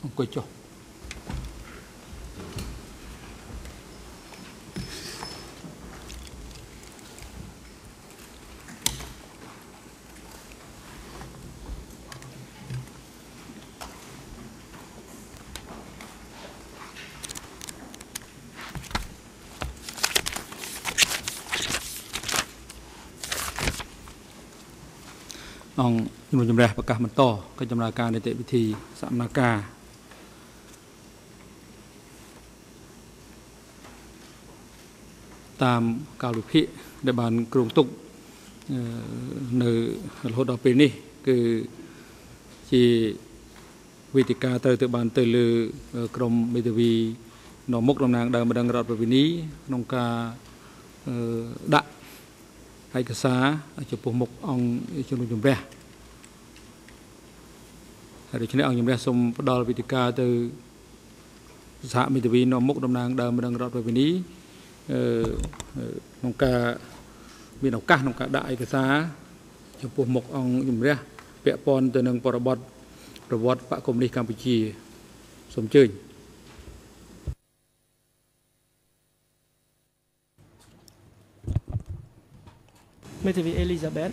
អង្គុយចុះ អង្គជំនុំជម្រះប្រកាសបន្តកិច្ចដំណើរការនីតិវិធីសកម្មភាពតាមកាលវិភាគដែលបានគ្រោងទុកនៅរហូតដល់ពេលនេះគឺជាវេទិកាទៅបានទៅលើក្រមមេធាវីនៅមុខតំណាងដើមបណ្ដឹងរដ្ឋប្រវិនីក្នុងការដាក់ឯកសារចំពោះមុខអង្គជំនុំជម្រះហើយដូច្នេះអង្គជំរះសូមផ្ដល់វេទិកាទៅសហមេធាវីនៅមុខតំណាងដើមបណ្ដឹងរដ្ឋប្រវិនីក្នុងការមានឱកាសក្នុងការដាក់ឯកសារចំពោះមុខអង្គជំរះពាក់ព័ន្ធទៅនឹងប្រវត្តិបកកុម្មុយនីសកម្ពុជាសូមអញ្ជើញ Météo Elisabeth.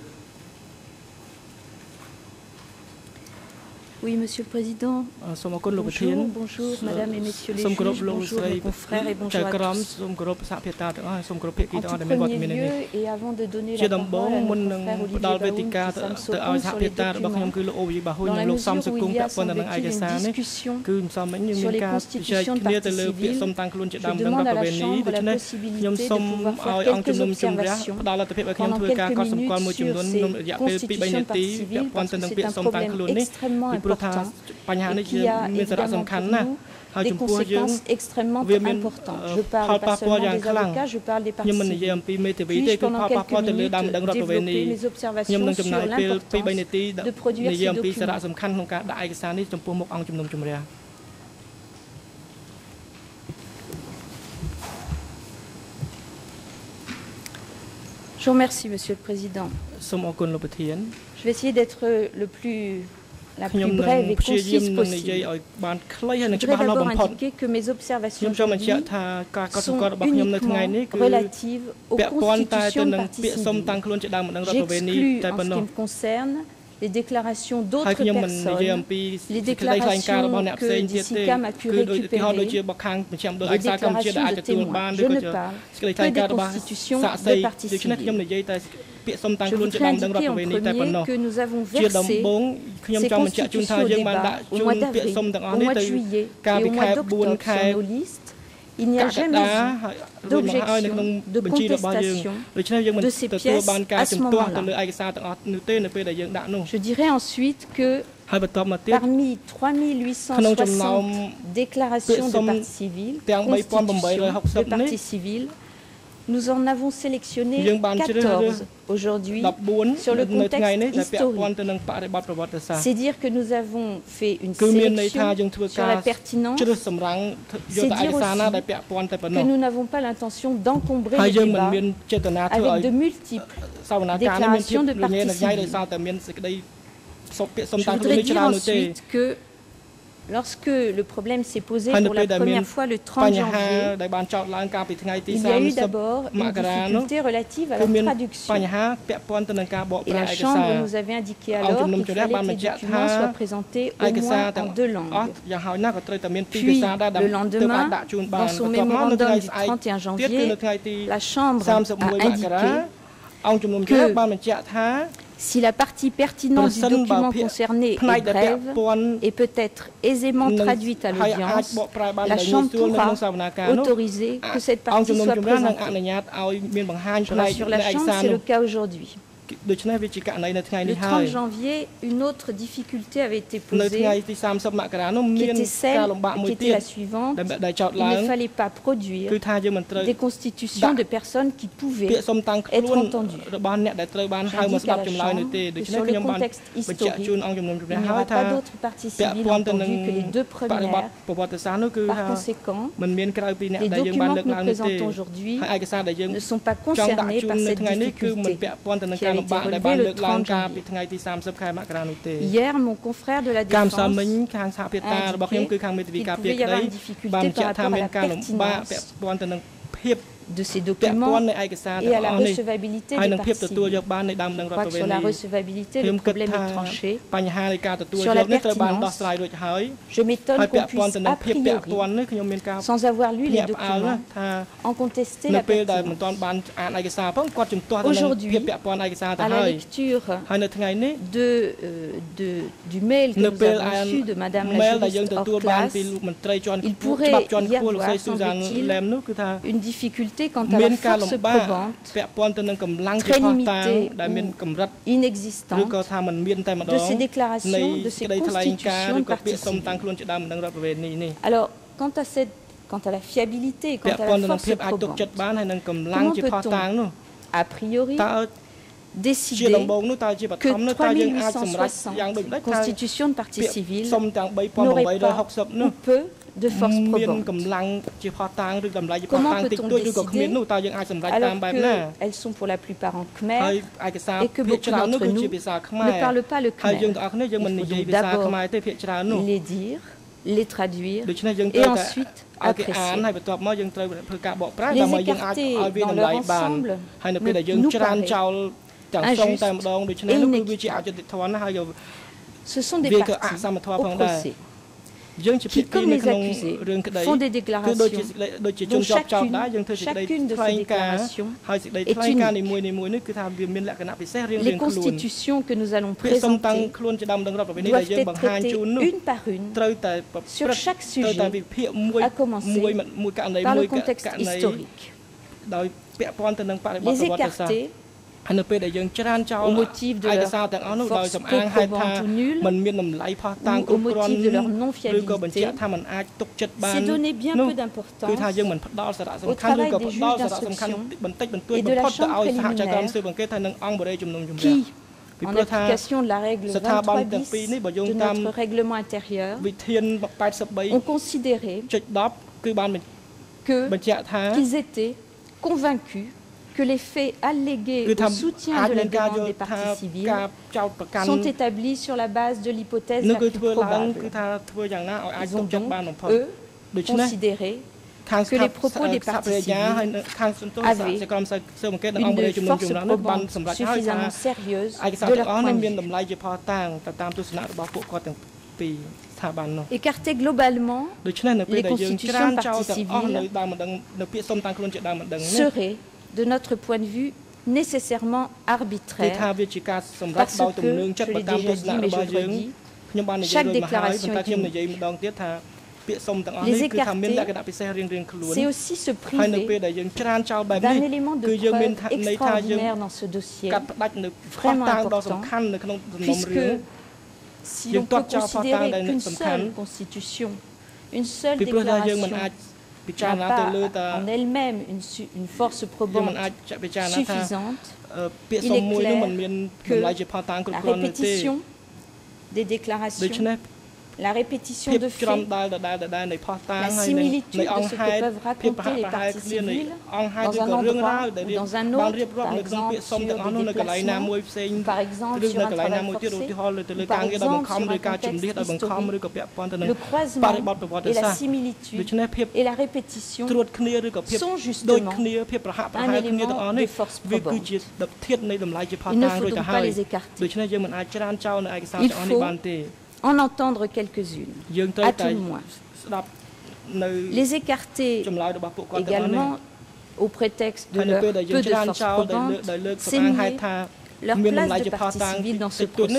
Oui, Monsieur le Président. Bonjour, Madame et Messieurs les juges, bonjour mes confrères et bonjour à tous. En premier lieu, et avant de donner la parole à mon frère Olivier Baoun qui s'absente sur les documents, dans la mesure où il y a semble-t-il une discussion sur les constitutions de partie civile, je demande à la Chambre la possibilité de pouvoir faire quelques observations pendant quelques minutes sur ces constitutions de partie civile parce que c'est un problème extrêmement important. Et qui a évidemment pour nous des conséquences extrêmement importantes. Je parle pas seulement des avocats, je parle des parties civiles. Puis-je pendant quelques minutes développer mes observations sur l'importance de produire ces documents. Je vous remercie, Monsieur le Président. Je vais essayer d'être la plus brève et concise possible. Je voudrais d'abord indiquer que mes observations sont uniquement relatives aux constitutions de partie civile. J'exclus, en ce qui me concerne, les déclarations d'autres personnes, les déclarations que Jessica m'a pu récupérer, les déclarations de témoins. Je ne parle que des constitutions de partie civile. Je voudrais indiquer en premier que nous avons versé ces constitutions au débat au mois d'avril, au mois de juillet et au mois d'octobre sur nos listes. Il n'y a jamais eu d'objection, de contestation de ces pièces à ce moment-là. Je dirais ensuite que parmi 3860 déclarations de partie civile, constitutions de partie civile, nous en avons sélectionné 14 aujourd'hui sur le contexte historique. C'est dire que nous avons fait une sélection sur la pertinence. C'est dire aussi que nous n'avons pas l'intention d'encombrer le débat avec de multiples déclarations de partie civile. Je voudrais dire ensuite que lorsque le problème s'est posé pour la première fois le 30 janvier, il y a eu d'abord une difficulté relative à la traduction. Et la Chambre nous avait indiqué alors qu'il fallait que les documents soient présentés au moins en 2 langues. Puis, le lendemain, dans son mémorandum du 31 janvier, la Chambre a indiqué que si la partie pertinente du document concerné est brève et peut être aisément traduite à l'audience, la Chambre pourra autoriser que cette partie soit présentée. Je rassure la Chambre, c'est le cas aujourd'hui. Le 30 janvier, une autre difficulté avait été posée, qui était celle, qui était la suivante. Il ne fallait pas produire des constitutions de personnes qui pouvaient être entendues. J'indique à la Chambre que sur le contexte historique, il n'y aura pas d'autres parties civiles entendues que les 2 premières. Par conséquent, les documents que nous présentons aujourd'hui ne sont pas concernés par cette difficulté qui a avait été relevé le 30 janvier. Hier, mon confrère de la Défense a indiqué qu'il pouvait y avoir une difficulté par rapport à la pertinence de ces documents et à la recevabilité des parties civiles. Je crois que sur la recevabilité, le problème est tranché. Sur la pertinence, je m'étonne qu'on puisse a priori, sans avoir lu les documents, en contester la pertinence. Aujourd'hui, à la lecture du mail que nous avons reçu de Madame la juriste hors classe, il pourrait y avoir, semble-t-il, une difficulté quant à la force probante, très limitée ou inexistante, de ces déclarations, de ces constitutions de partie civile. Alors, quant à la fiabilité, quant à la force probante, comment peut-on, a priori, décider que 3860 constitutions de partie civile n'auraient pas ou peu de force probante? Comment peut-on décider alors qu'elles sont pour la plupart en khmer et que beaucoup d'entre nous ne parlent pas le khmer? Il faut d'abord les dire, les traduire et ensuite apprécier. Les écarter dans leur ensemble nous paraît injuste et inéquitable. Ce sont des parties au procès qui, comme les accusés, font des déclarations dont chacune de ces déclarations est unique. Les constitutions que nous allons présenter doivent être traitées une par une sur chaque sujet, à commencer par le contexte historique. Les écarter au motif de leur force peu probante ou nulle, ou au motif de leur non-fiabilité, c'est donner bien peu d'importance au travail des juges d'instruction et de la chambre préliminaire qui, en application de la règle 23 bis de notre règlement intérieur, ont considéré qu'ils étaient convaincus que les faits allégués au soutien de la demande des parties civiles sont établis sur la base de l'hypothèse la plus probable. Ils ont donc, eux, considéré que les propos des parties civiles avaient une force probante suffisamment sérieuse de leur point de vue. Écarter globalement les constitutions de parties civiles serait, de notre point de vue, nécessairement arbitraire, parce que, je l'ai déjà dit, mais je le redis, chaque déclaration est unique. Les écarter, c'est aussi se priver d'un élément de preuve extraordinaire dans ce dossier, vraiment important, puisque si l'on peut considérer qu'une seule constitution, une seule déclaration n'a pas en elle-même une force probante suffisante, il est clair que la répétition des déclarations, la répétition de faits, la similitude de ce que peuvent raconter les parties civiles dans un endroit ou dans un autre, par exemple sur des déplacements, par exemple sur un travail forcé, par exemple sur un contexte historique, le croisement et la similitude et la répétition sont justement un élément de force probante. Il ne faut donc pas les écarter. Il faut en entendre quelques-unes, à tout le moins. Les écarter également au prétexte de leur peu de force probante, c'est nier leur place de partie civile dans ce procès.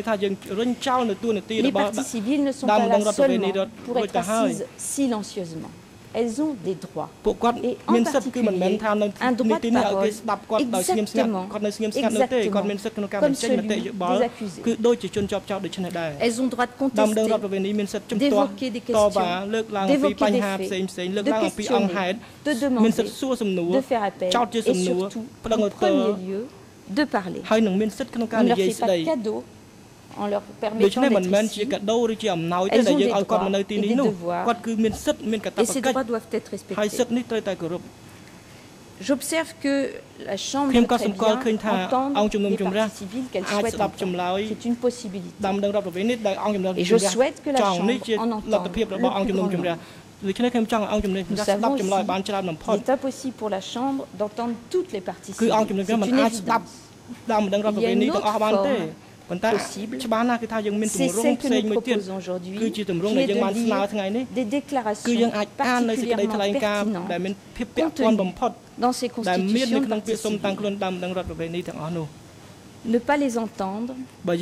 Les parties civiles ne sont pas là seulement pour être assises silencieusement. Elles ont des droits, et en particulier un droit de parole exactement comme celui des accusés. Elles ont le droit de contester, d'évoquer des questions, d'évoquer des faits, de questionner, de demander, de faire appel et surtout, en premier lieu, de parler. On ne leur fait pas de cadeau en leur permettant d'être ici. Elles ont des droits et des devoirs, et ces droits doivent être respectés. J'observe que la Chambre très bien entendre les parties civiles qu'elle souhaite entendre. C'est une possibilité. Et je souhaite que la Chambre en entende le plus grand nombre. Nous savons aussi qu'il est impossible pour la Chambre d'entendre toutes les parties civiles. C'est une évidence. Il y a une autre forme possible, c'est celle que nous proposons aujourd'hui, qui est de lire des déclarations particulièrement pertinentes contenues dans ces constitutions de parties civiles. Ne pas les entendre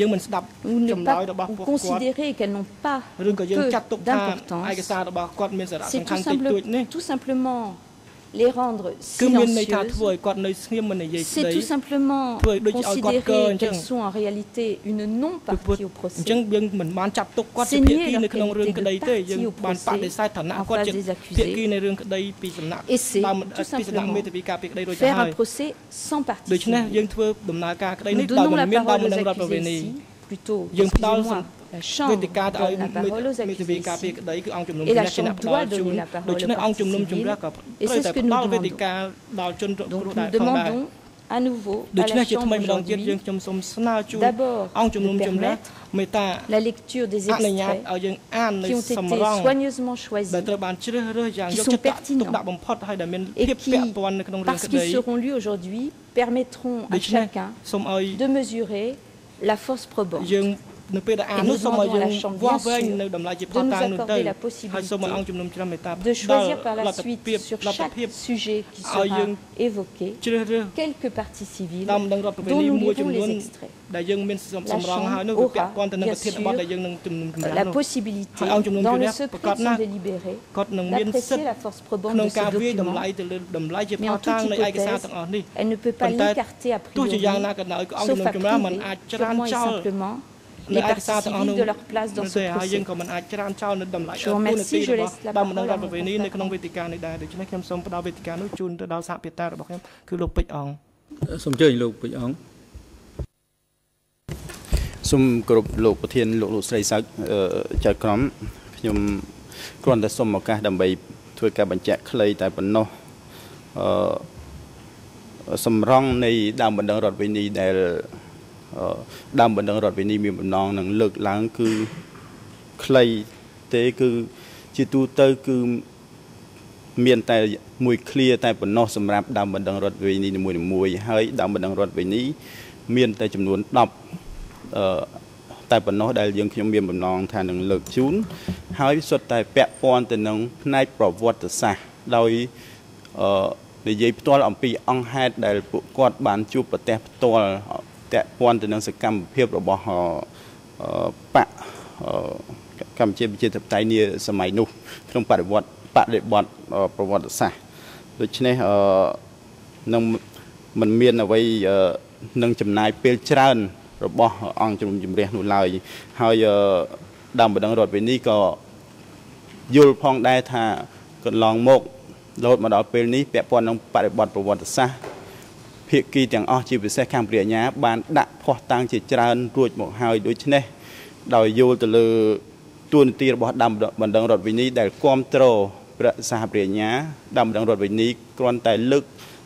ou considérer qu'elles n'ont pas peu d'importance, c'est tout simplement les rendre silencieuses, c'est tout simplement considérer qu'elles sont en réalité une non-partie au procès. C'est nier leur qualité de partie au procès en face des accusés. Et c'est tout simplement faire un procès sans partie civile. Nous donnons la parole aux accusés ici, plutôt, excusez-moi, la Chambre donne la parole aux accusés ici, et la Chambre doit donner la parole aux parties civiles, et c'est ce que nous demandons. Donc nous demandons à nouveau à la Chambre aujourd'hui d'abord de permettre la lecture des extraits qui ont été soigneusement choisis, qui sont pertinents et qui, parce qu'ils seront lus aujourd'hui, permettront à chacun de mesurer la force probante. Et nous demandons à la Chambre, bien sûr, de nous accorder la possibilité de choisir par la suite sur chaque sujet qui sera évoqué quelques parties civiles dont nous lirons les extraits. La Chambre aura, bien sûr, la possibilité, dans le secret de son délibéré, d'apprécier la force probante de ce document, mais en toute hypothèse, elle ne peut pas l'écarter a priori, sauf à priver purement et simplement les parties civiles de leur place dans ce procès. Je vous remercie, je laisse la parole à mon confrère. សូមគោរពលោកប្រធានលោកស្រីសៅចៅក្រមខ្ញុំគ្រាន់តែសូមឱកាសដើម្បីធ្វើការបញ្ជាក់ខ្លីតែប៉ុណ្ណោះសម្រងនៃដើមបណ្ដឹងរដ្ឋវិន័យដែលដើមបណ្ដឹងរដ្ឋវិន័យមានបំណងនឹងលើកឡើងគឺខ្លីទេគឺជាទូទៅគឺមានតែមួយឃ្លាតែប៉ុណ្ណោះសម្រាប់ដើមបណ្ដឹងរដ្ឋវិន័យនីមួយៗហើយដើមបណ្ដឹងរដ្ឋវិន័យមានតែចំនួន10តែប៉ុណ្ណោះដែលយើងខ្ញុំមានបំណងថានឹងលើកជូនហើយសុទ្ធតែពាក់ព័ន្ធទៅនឹងផ្នែកប្រវត្តិសាស្ត្រដោយនិយាយផ្ទាល់អំពីអង្គហេតុដែលពួកគាត់បានជួបប្រទះផ្ទាល់ពាក់ព័ន្ធទៅនឹងសកម្មភាពរបស់បកកម្ពុជាប្រជាធិបតេយ្យនាសម័យនោះក្នុងបរិបទប្រវត្តិសាស្ត្រដូច្នេះនឹងមិនមានអ្វីនឹងចំណាយពេលច្រើនរបស់អង្គជំនុំជម្រះនោះឡើយហើយដើមបណ្ដឹងរដ្ឋវិន័យក៏យល់ផងដែរថាកន្លងមករហូតមកដល់ពេលនេះពាក់ព័ន្ធនឹងបរិបទប្រវត្តិសាស្ត្រភាគីទាំងអស់ជាពិសេសខាងព្រះអាជ្ញាបានដាក់ភស្តុតាងជាច្រើនរួចមកហើយដូច្នេះដោយយល់ទៅលើទួនាទីរបស់ដើមបណ្ដឹងរដ្ឋវិន័យដែលគ្រប់គ្រងព្រះសហព្រះអាជ្ញាដើមបណ្ដឹងរដ្ឋវិន័យគ្រាន់តែលើក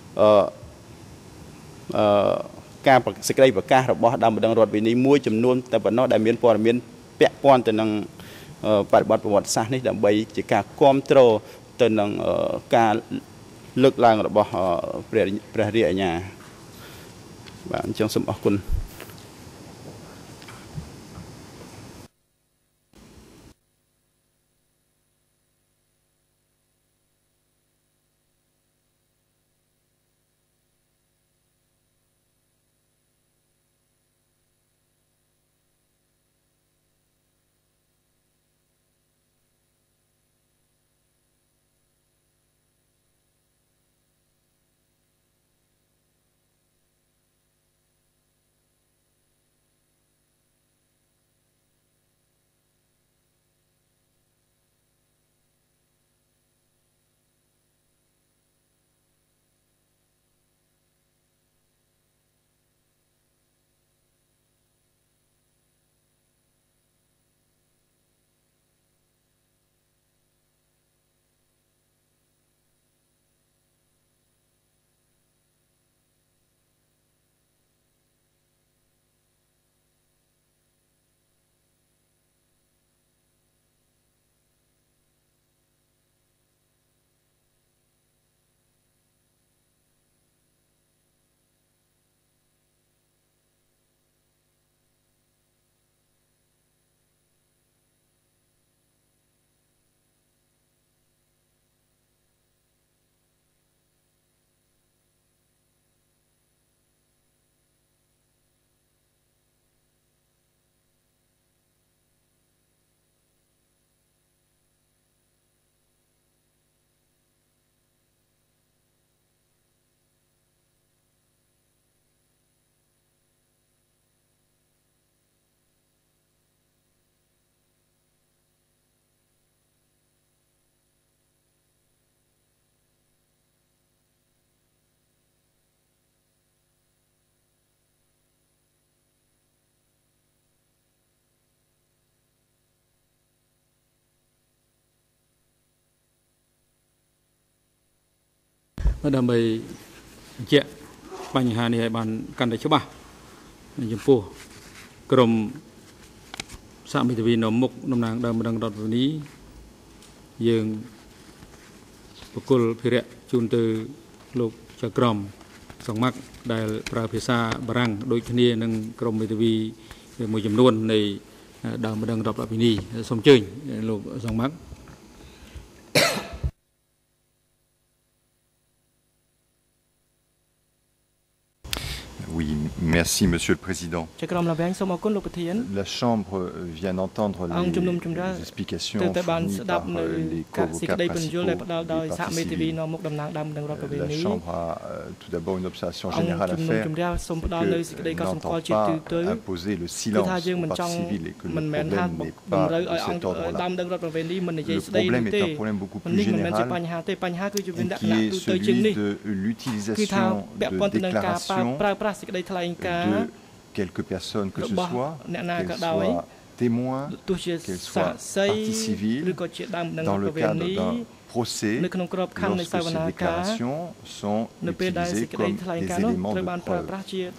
ការសេចក្តីប្រកាសរបស់ដើមបណ្ដឹងរដ្ឋវិន័យមួយចំនួនតែប៉ុណ្ណោះដែលមានព័ត៌មានពាក់ព័ន្ធទៅនឹងបរិបទប្រវត្តិសាស្ត្រនេះដើម្បីជាការគ្រប់គ្រងទៅនឹងការលើកឡើងរបស់ព្រះរាជអាជ្ញាបាទអញ្ចឹងសូមអរគុណ đam mê chẹtបញ្ហានេះឲ្យបានកាន់តែច្បាស់ចំពោះក្រុមសហមេធាវីនៅមុខតំណាងដើមម្ដងរដ្ឋវិនីយើងបកគលភិរៈជូនទៅលោកចក្រមសង្មាក់ដែលប្រើភាសាបារាំងដូចគ្នានឹងក្រុមមេធាវីមួយចំនួននៃដើមម្ដងរដ្ឋវិនីសូមអញ្ជើញលោកសង្មាក់ Oui, merci Monsieur le Président. La Chambre vient d'entendre les explications fournies par les co-avocats principaux et parties civiles. La Chambre a tout d'abord une observation générale à faire, que n'entend pas imposer le silence aux parties civiles et que le problème n'est pas de cet ordre-là. Le problème est un problème beaucoup plus général qui est celui de l'utilisation de déclarations de quelques personnes que ce soit, qu'elles soient témoins, qu'elles soient parties civiles, dans le cadre d'un procès, lorsque ces déclarations sont utilisées comme des éléments de preuve.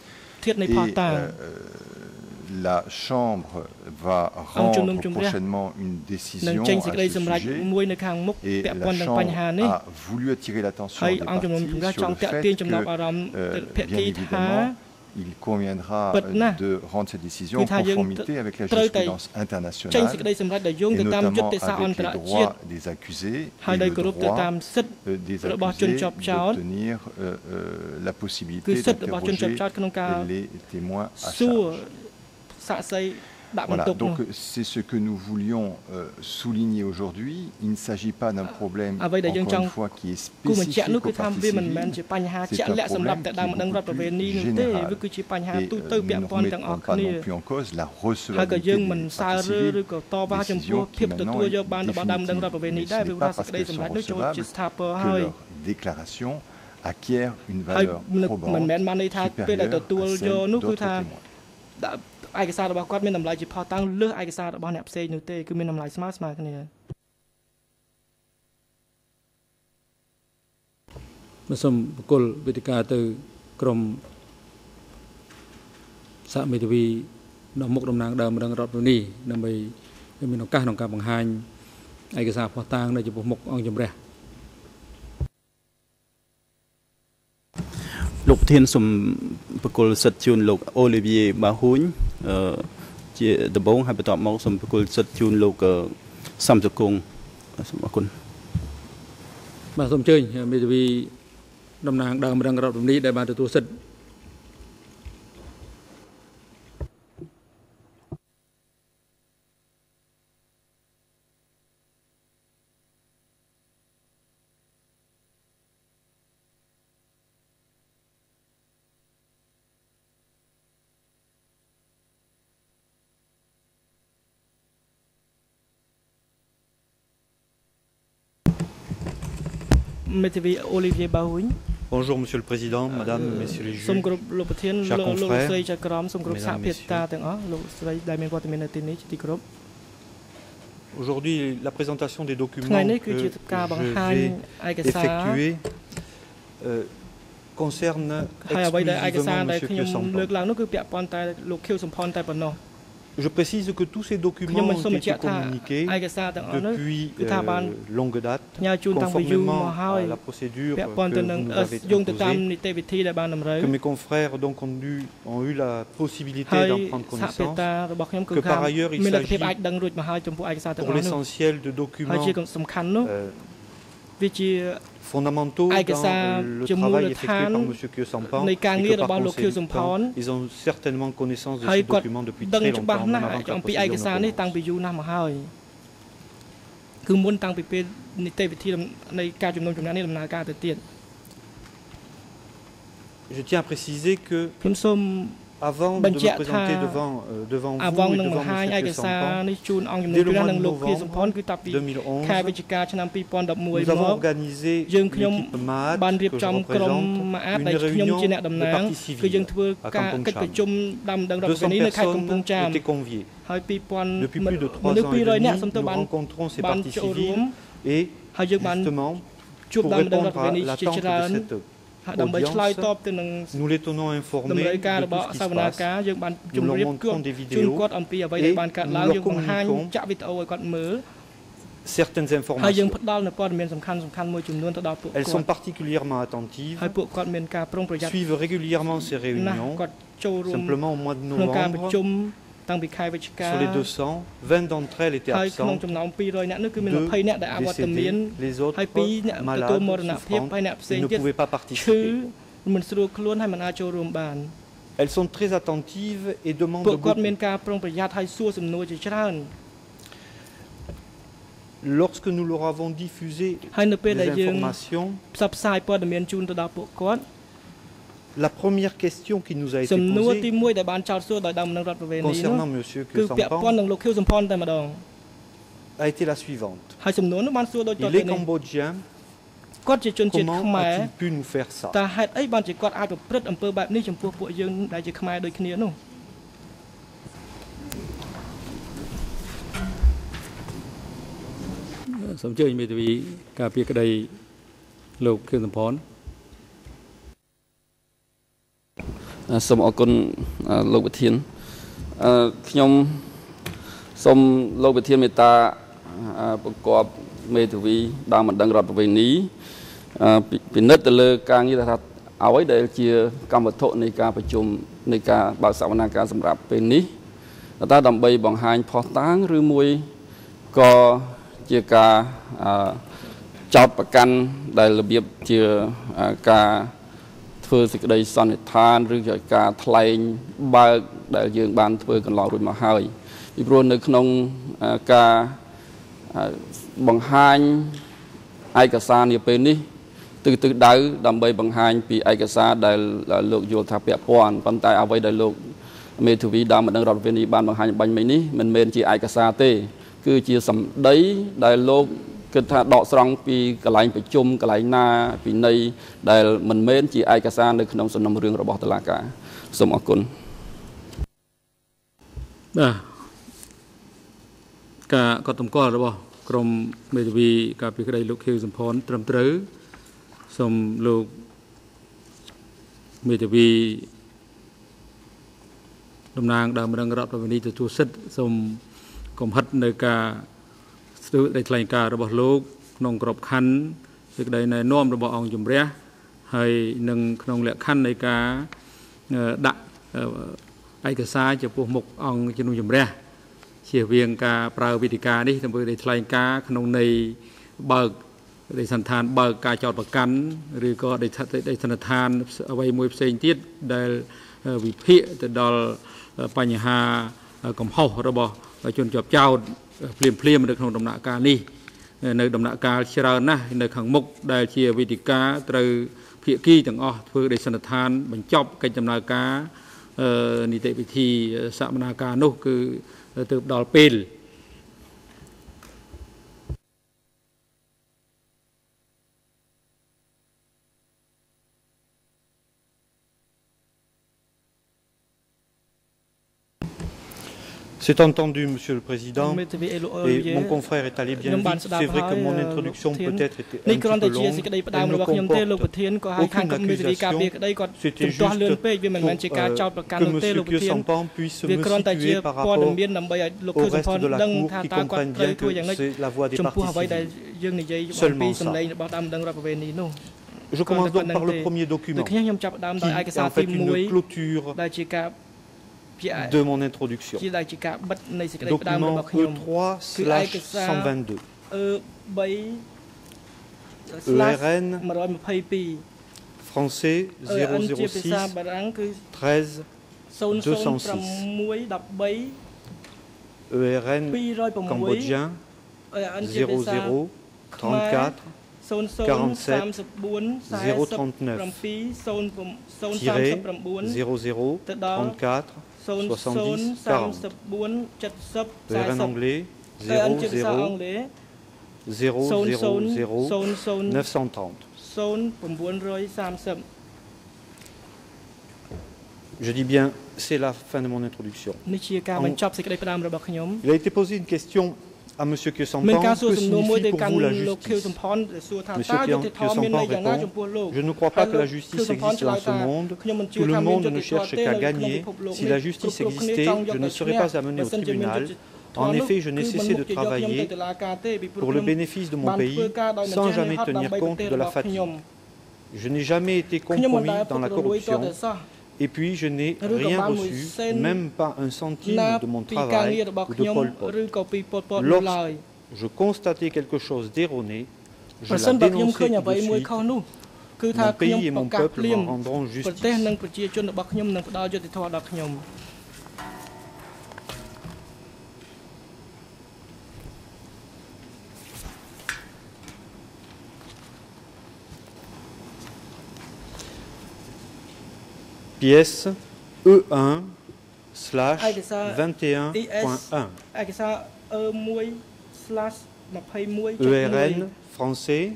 La Chambre va rendre prochainement une décision à ce sujet et la Chambre a voulu attirer l'attention des parties sur le fait que, bien évidemment, il conviendra de rendre cette décision en conformité avec la jurisprudence internationale et notamment avec les droits des accusés et le droit des accusés d'obtenir la possibilité d'interroger les témoins à charge. Voilà, donc c'est ce que nous voulions souligner aujourd'hui. Il ne s'agit pas d'un problème, encore une fois, qui est spécifique aux parties civiles. C'est un problème qui est beaucoup plus général. Et nous ne remettons pas non plus en cause la recevabilité des parties civiles, décision qui maintenant est définitive. Mais ce n'est pas parce qu'elles sont recevables que leurs déclarations acquièrent une valeur probante supérieure à celle d'autres témoins. ឯកសាររបស់គាត់មានតម្លៃជាផុសតាំងលើសឯកសាររបស់អ្នកផ្សេងនោះទេគឺមានតម្លៃស្មើគ្នាសូមបកគលវេទិកាទៅក្រមសហមេធាវីនៅមុខតំណាងដើមរដ្ឋវិនីដើម្បីមានឱកាសក្នុងការបង្ហាញឯកសារផុសតាំងនៅចំពោះមុខអង្គជំរះលោកប្រធានសូមបកគលសិទ្ធិជូនលោកអូលីវីបាហ៊ូញជាដំបងហើយបន្ទាប់មកសូមបកគលសិទ្ធិជូនលោកសំសុគង្គសូមអរគុណបាទសូមអញ្ជើញមេធាវីតំណាងដើមរងរដ្ឋវិនីដែលបានទទួលសិទ្ធិ Bonjour Monsieur le Président, Madame, Messieurs les juges, chers confrères, Mesdames, Messieurs. Aujourd'hui, la présentation des documents que je vais effectuer concerne exclusivement M. Kyo-Samphan. Je précise que tous ces documents ont été communiqués depuis longue date, conformément à la procédure que vous nous avez imposée, que mes confrères donc ont eu la possibilité d'en prendre connaissance, que par ailleurs il s'agit pour l'essentiel de documents fondamentaux dans le travail effectué par M. Kyo-Samphan et que par conséquent, ils ont certainement connaissance de ces documents depuis très longtemps, même avant que la procédure ne commence. Je tiens à préciser que avant de me présenter devant vous et devant M. Kyo-Samphan, dès le mois de novembre 2011, nous avons organisé une équipe MAAT que je représente, une réunion de parties civiles à Kampong Cham. 200 personnes étaient conviées. Depuis plus de 3 ans et demi, nous rencontrons ces parties civiles et justement, Pour répondre à l'attente de cette audience, nous les tenons informés de tout ce qui se passe. Nous leur montrons des vidéos et nous leur communiquons certaines informations. Elles sont particulièrement attentives, suivent régulièrement ces réunions. Simplement au mois de novembre, sur les 200, 20 d'entre elles étaient absentes, 2 décédées, les autres malades, souffrantes, ils ne pouvaient pas participer. Elles sont très attentives et demandent beaucoup. Lorsque nous leur avons diffusé des informations, la première question qui nous a été posée concernant M. Kheu a été la suivante. Il est cambodgien, comment a-t-il pu nous faire ça? សូមអរគុណលោកប្រធានខ្ញុំសូមលោកប្រធានមេត្តាបង្គាប់មេធាវីដើមបណ្ដឹងរដ្ឋប្រវេណីពិនិត្យទៅលើការងារថាអ្វីដែលជាកម្មវត្ថុនៃការប្រជុំនៃការបើកសវនាការសម្រាប់ពេលនេះតើដើម្បីបង្ហាញផុសតាងឬមួយក៏ជាការចោទប្រកាន់ដែលរបៀបជាការធ្វើសេចក្តីសន្និដ្ឋានឬក៏ការថ្លែងបើកដែលយើងបានធ្វើកន្លងរួចមកហើយពីព្រោះនៅក្នុងការបង្ហាញឯកសារនាពេលនេះទិសដៅដើម្បីបង្ហាញពីឯកសារដែលលោកយល់ថាពាក់ព័ន្ធប៉ុន្តែអ្វីដែលលោកមេធាវីដើមបណ្ដឹងរដ្ឋប្រវេណីបានបង្ហាញបាញ់មិញនេះមិនមែនជាឯកសារទេគឺជាសម្ដីដែលលោកគិតថាដកស្រង់ពីកន្លែងប្រជុំកន្លែងណាពីនៃដែលមិនមែនជាឯកសារនៅក្នុងសំណុំរឿងរបស់តុលាការសូមអរគុណបាទការកត់សម្គាល់របស់ក្រមមេធាវីការពីក្តីលោកខៀវសំផនត្រឹមត្រូវសូមលោកមេធាវីតំណាងដើមរងរដ្ឋប្រវេណីទទួលសិទ្ធិសូមកំហិតនៅការស្ទើរថ្លែងការណ៍របស់លោកក្នុងក្របខ័ណ្ឌសេចក្តីណែនាំរបស់អង្គជំរះហើយនឹងក្នុងលក្ខខណ្ឌនៃការដាក់ឯកសារចំពោះមុខអង្គជំនុំជម្រះជៀសវាងការប្រើវិធីការនេះដើម្បីថ្លែងការណ៍ក្នុងន័យបើកដែលសន្តានបើកការចោទប្រកាន់ឬក៏ដែលសន្តានអ្វីមួយផ្សេងទៀតដែលវិភាគទៅដល់បញ្ហាកំហុសរបស់ជនជាប់ចោទភ្លាមនៅក្នុងដំណាក់កាលនេះនៅដំណាក់កាលច្រើនណាស់នៅខាងមុខដែលជាវិធីការត្រូវភាគីទាំងអស់ធ្វើដោយសន្តានបញ្ចប់កិច្ចដំណើរការនីតិវិធីសកម្មភាពនោះគឺទើបដល់ពេល C'est entendu, Monsieur le Président, et mon confrère est allé bien vite. C'est vrai que mon introduction peut-être était un petit peu longue. Elle ne comporte aucune accusation. C'était juste pour que M. Khieu Samphan puisse me situer par rapport au reste de la Cour qui comprenne bien que c'est la voie des parties civiles. Seulement ça. Je commence donc par le premier document, qui est en fait une clôture de mon introduction. Document E3/122. ERN français 006 13 206. ERN cambodgien 00 34 47 039 00 34 70 40. ERN anglais 00 000 930. Je dis bien, c'est la fin de mon introduction. Il a été posé une question à M. Kyosampan que signifie pour vous la justice. M. Kyosampan répond, je ne crois pas que la justice existe dans ce monde. Tout le monde ne cherche qu'à gagner. Si la justice existait, je ne serais pas amené au tribunal. En effet, je n'ai cessé de travailler pour le bénéfice de mon pays sans jamais tenir compte de la fatigue. Je n'ai jamais été compromis dans la corruption. Et puis, je n'ai rien reçu, même pas un centime de mon travail ou de Pol Pot. Lorsque je constatais quelque chose d'erroné, je la dénonçais tout de suite. Mon pays et mon peuple m'en rendront justice. Pièce E1/21.1 ERN français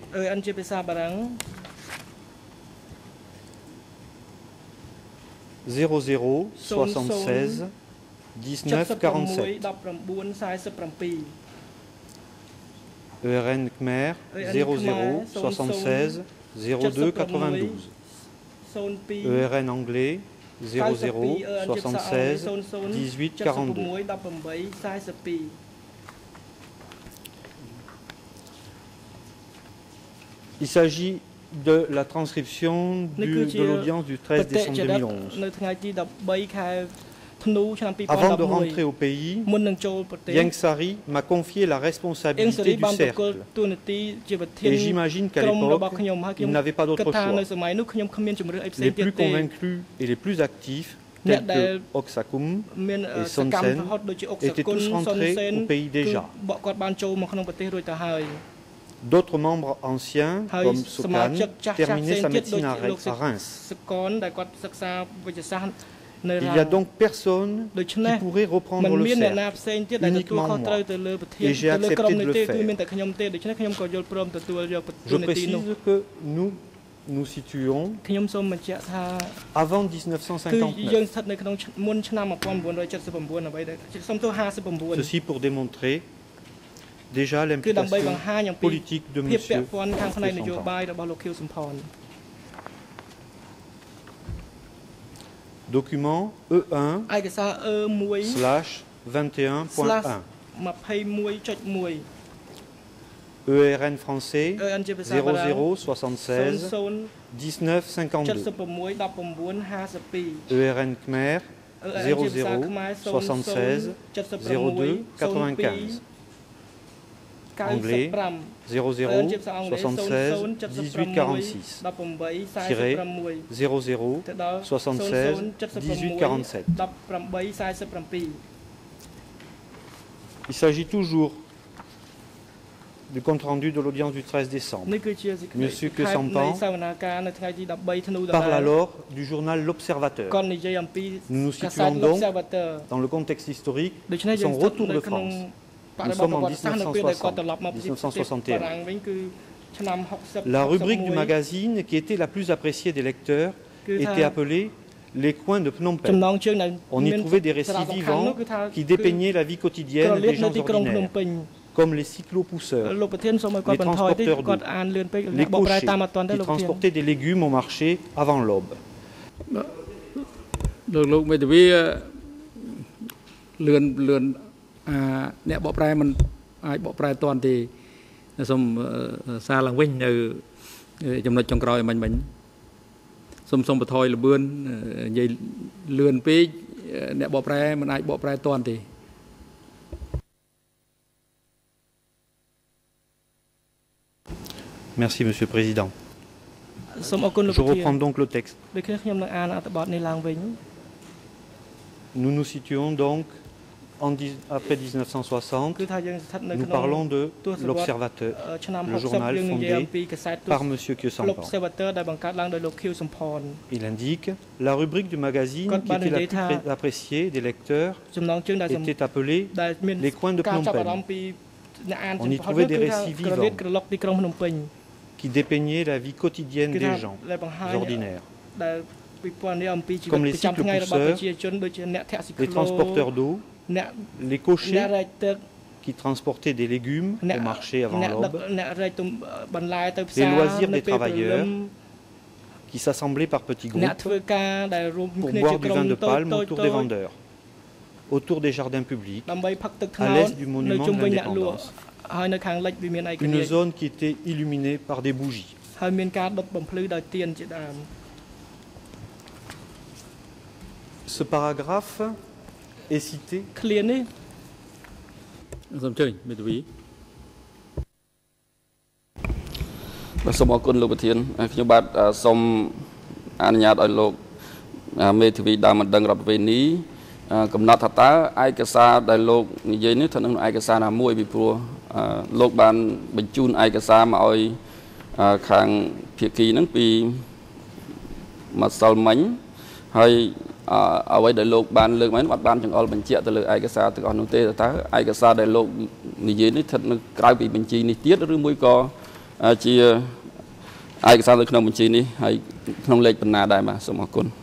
0076 1947 ERN Khmer 0076 0292 ERN anglais 0076 1842. Il s'agit de la transcription de l'audience du 13 décembre 2011. Avant de rentrer au pays, Ieng Sary m'a confié la responsabilité du cercle. Et j'imagine qu'à l'époque, il n'avait pas d'autre choix. Les plus convaincus et les plus actifs, tels que Ok Sakum et Son Sen, étaient tous rentrés au pays déjà. D'autres membres anciens, comme Sokan, terminaient sa médecine à Reims. Il n'y a donc personne qui pourrait reprendre le cercle, uniquement moi. Et j'ai accepté de le faire. Je précise que nous situons avant 1959. Ceci pour démontrer déjà l'implication politique de M. Document E1/21.1 ERN français 0076 1952 ERN Khmer 0076 0295 Anglais 0076 1846 0076 1847. Il s'agit toujours du compte-rendu de l'audience du 13 décembre. Monsieur Kyosampan parle alors du journal L'Observateur. Nous nous situons donc dans le contexte historique de son retour de France. Nous sommes en 1961. La rubrique du magazine qui était la plus appréciée des lecteurs était appelée Les coins de Phnom Penh. On y trouvait des récits vivants qui dépeignaient la vie quotidienne des gens ordinaires, comme les cyclopousseurs, les transporteurs d'eau, les cochers qui transportaient des légumes au marché avant l'aube. អ្នកបកប្រែមិនអាចបកប្រែតាន់ទេសូមសារឡើងវិញនៅចំណុចចុងក្រោយមិញសូមបន្ថយលឿននិយាយលឿនពេកអ្នកបកប្រែមិនអាចបកប្រែតាន់ទេ Merci Monsieur le Président. Je reprends donc le texte. Nous nous situons donc après 1960, nous parlons de l'Observateur, le journal fondé par M. Kyosampan. Il indique la rubrique du magazine qui était la plus appréciée des lecteurs était appelée Les coins de Phnom Penh. On y trouvait des récits vivants qui dépeignaient la vie quotidienne des gens ordinaires, comme les cyclopousseurs, les transporteurs d'eau, les cochers qui transportaient des légumes au marché avant l'aube, les loisirs des travailleurs qui s'assemblaient par petits groupes pour boire du vin de palme autour des vendeurs, autour des jardins publics, à l'est du monument de l'indépendance. Une zone qui était illuminée par des bougies. Ce paragraphe est cité. អ្វីដែលលោកបានលើកមកអត់បានចង្អុលបញ្ជាក់ទៅលើឯកសារទាំងអស់នោះទេតើឯកសារដែលលោកនិយាយនេះស្ថិតនៅក្រៅពីបញ្ជីនេះទៀតឬមួយក៏ជាឯកសារនៅក្នុងបញ្ជីនេះហើយក្នុងលេខបណ្ណាដែរបាទសូមអរគុណ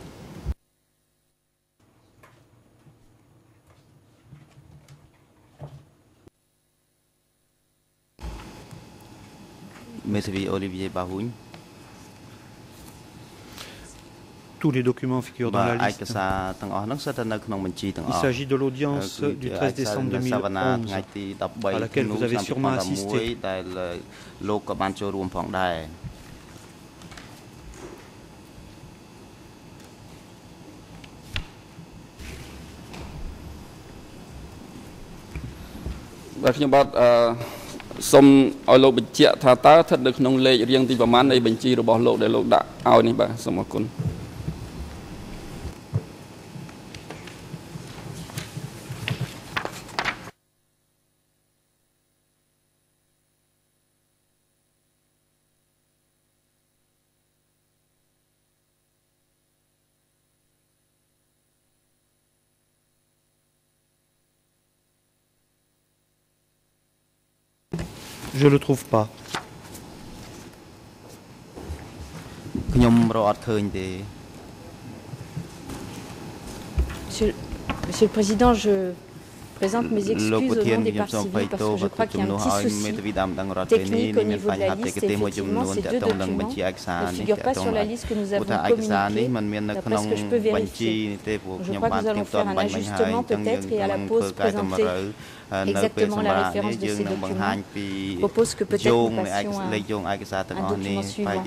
មេធាវី Olivier Bahougne. Tous les documents figurent dans la liste. Il s'agit de l'audience du 13 décembre 2011 à laquelle vous avez sûrement assisté. Xong ở lô bình chẹt thà ta thật được nông lệ riêng thì vào mán này bình chi rồi bỏ lộ để lộ đã ao này bà xong một con Je le trouve pas. Monsieur le Président, je présente mes excuses au nom des parties civiles parce que je crois qu'il y a un petit souci technique au niveau de la liste. Effectivement, ces deux documents ne figurent pas sur la liste que nous avons communiquée, d'après ce que je peux vérifier. Je crois que nous allons faire un ajustement peut-être et à la pause présenter exactement la référence de ces documents. Je propose que peut-être nous passions à un document suivant.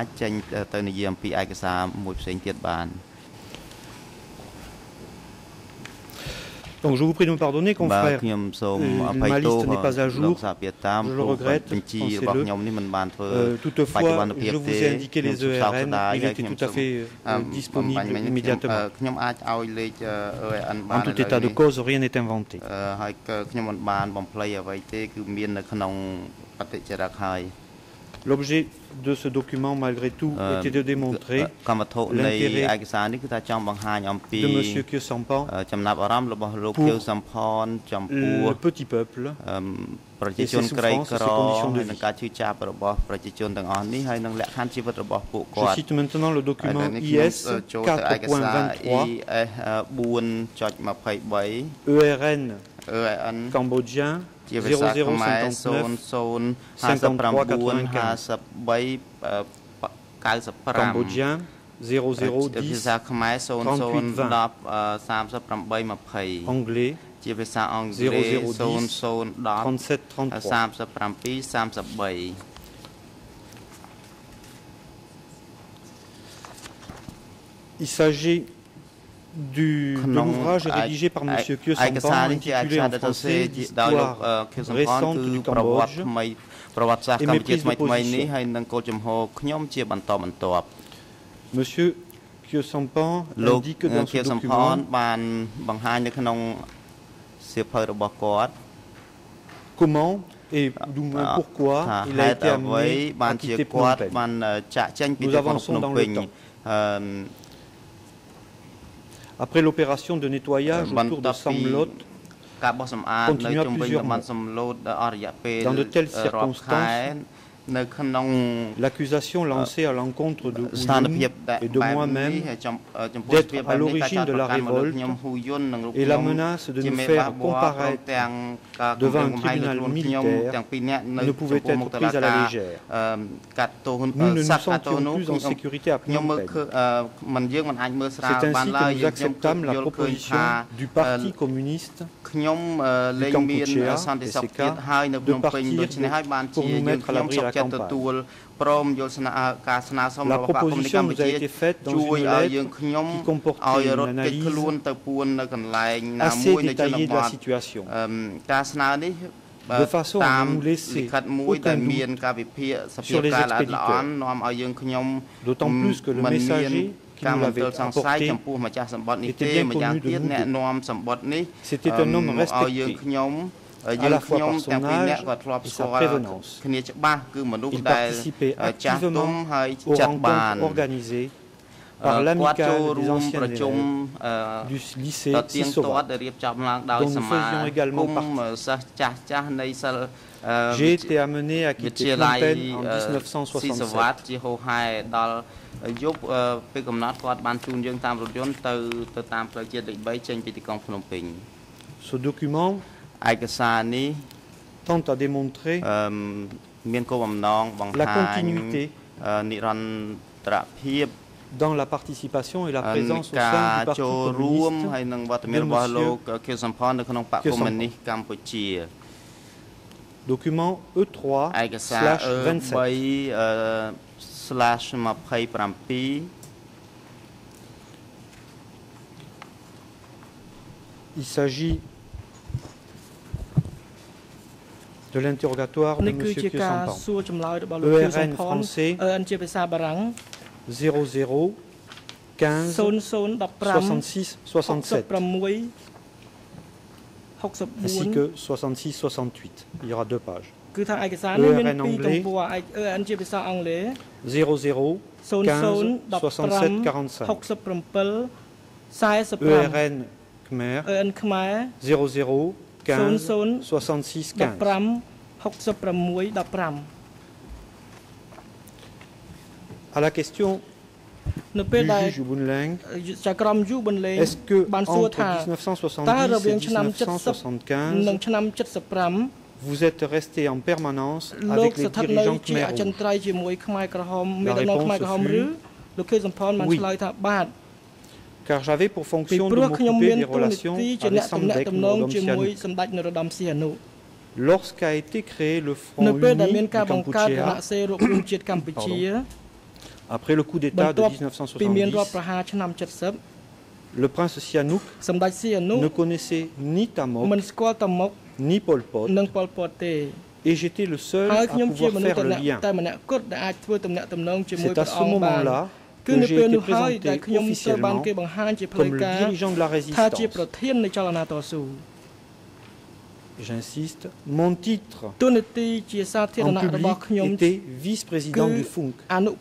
Donc je vous prie de me pardonner, confrère. Ma liste n'est pas à jour. Je le regrette, pensez-le. Toutefois, je vous ai indiqué les ERN. Il était tout à fait disponible immédiatement. En tout état de cause, rien n'est inventé. L'objet de ce document, malgré tout, était de démontrer l'intérêt de M. Khieu Samphan pour le petit peuple et ses souffrances, ses conditions de vie. Je cite maintenant le document IS 4.23 ERN cambodgien 0059 5395 cambodgien 0010 3820 anglais 0010 3733. Il s'agit de l'ouvrage rédigé par M. Khieu Samphan intitulé en français d'Histoire récente du Cambodge et mes prises de position. M. Khieu Samphan indique dans ce document comment et pourquoi il a été amené à quitter Phnom Penh. Nous avançons dans le temps. Après l'opération de nettoyage autour de Samlot, continua plusieurs mois. Dans de telles circonstances, L'accusation lancée à l'encontre de Houyoun et de moi-même d'être à l'origine de la révolte et la menace de nous faire comparaître devant un tribunal militaire ne pouvaient être prises à la légère. Nous ne nous sentions plus en sécurité à Phnom Penh. C'est ainsi que nous acceptâmes la proposition du Parti communiste du Kampuchea, SK, de partir pour nous mettre à l'abri à la campagne. La proposition nous a été faite dans une lettre qui comportait une analyse assez détaillée de la situation, de façon à ne nous laisser aucun doute sur les expéditeurs, d'autant plus que le messager qui nous l'avait apporté était bien connu de nous deux. C'était un homme respecté, à la fois par son âge et sa prévenance. Il participait activement aux rencontres organisées par l'amicale des anciens élèves du lycée Sissowa, dont nous faisions également partie. J'ai été amené à quitter Phnom Penh en 1967. Ce document tente à démontrer la continuité dans la participation et la présence au sein du Parti communiste de M. Khieu Samphan. Document E3/27. Il s'agit de l'interrogatoire de M. Khieu Samphan. ERN français 00 15 66 67 ainsi que 66 68. Il y aura 2 pages. ERN anglais 00 15 67 45. ERN Khmer 00 15 66 15. À la question du juge Bunleng, est-ce que entre 1970 et 1975, vous êtes resté en permanence avec les dirigeants Khmer Rouge? La réponse fut oui, car j'avais pour fonction de m'occuper des relations avec Samdech Norodom Sihanouk. Lorsqu'a été créé le Front uni du Kampuchea, après le coup d'État de 1970, le prince Sihanouk ne connaissait ni Tamok, ni Pol Pot, et j'étais le seul à pouvoir faire le lien. C'est à ce moment-là que j'ai été présenté officiellement comme le dirigeant de la résistance. J'insiste, mon titre en public était vice-président du FUNK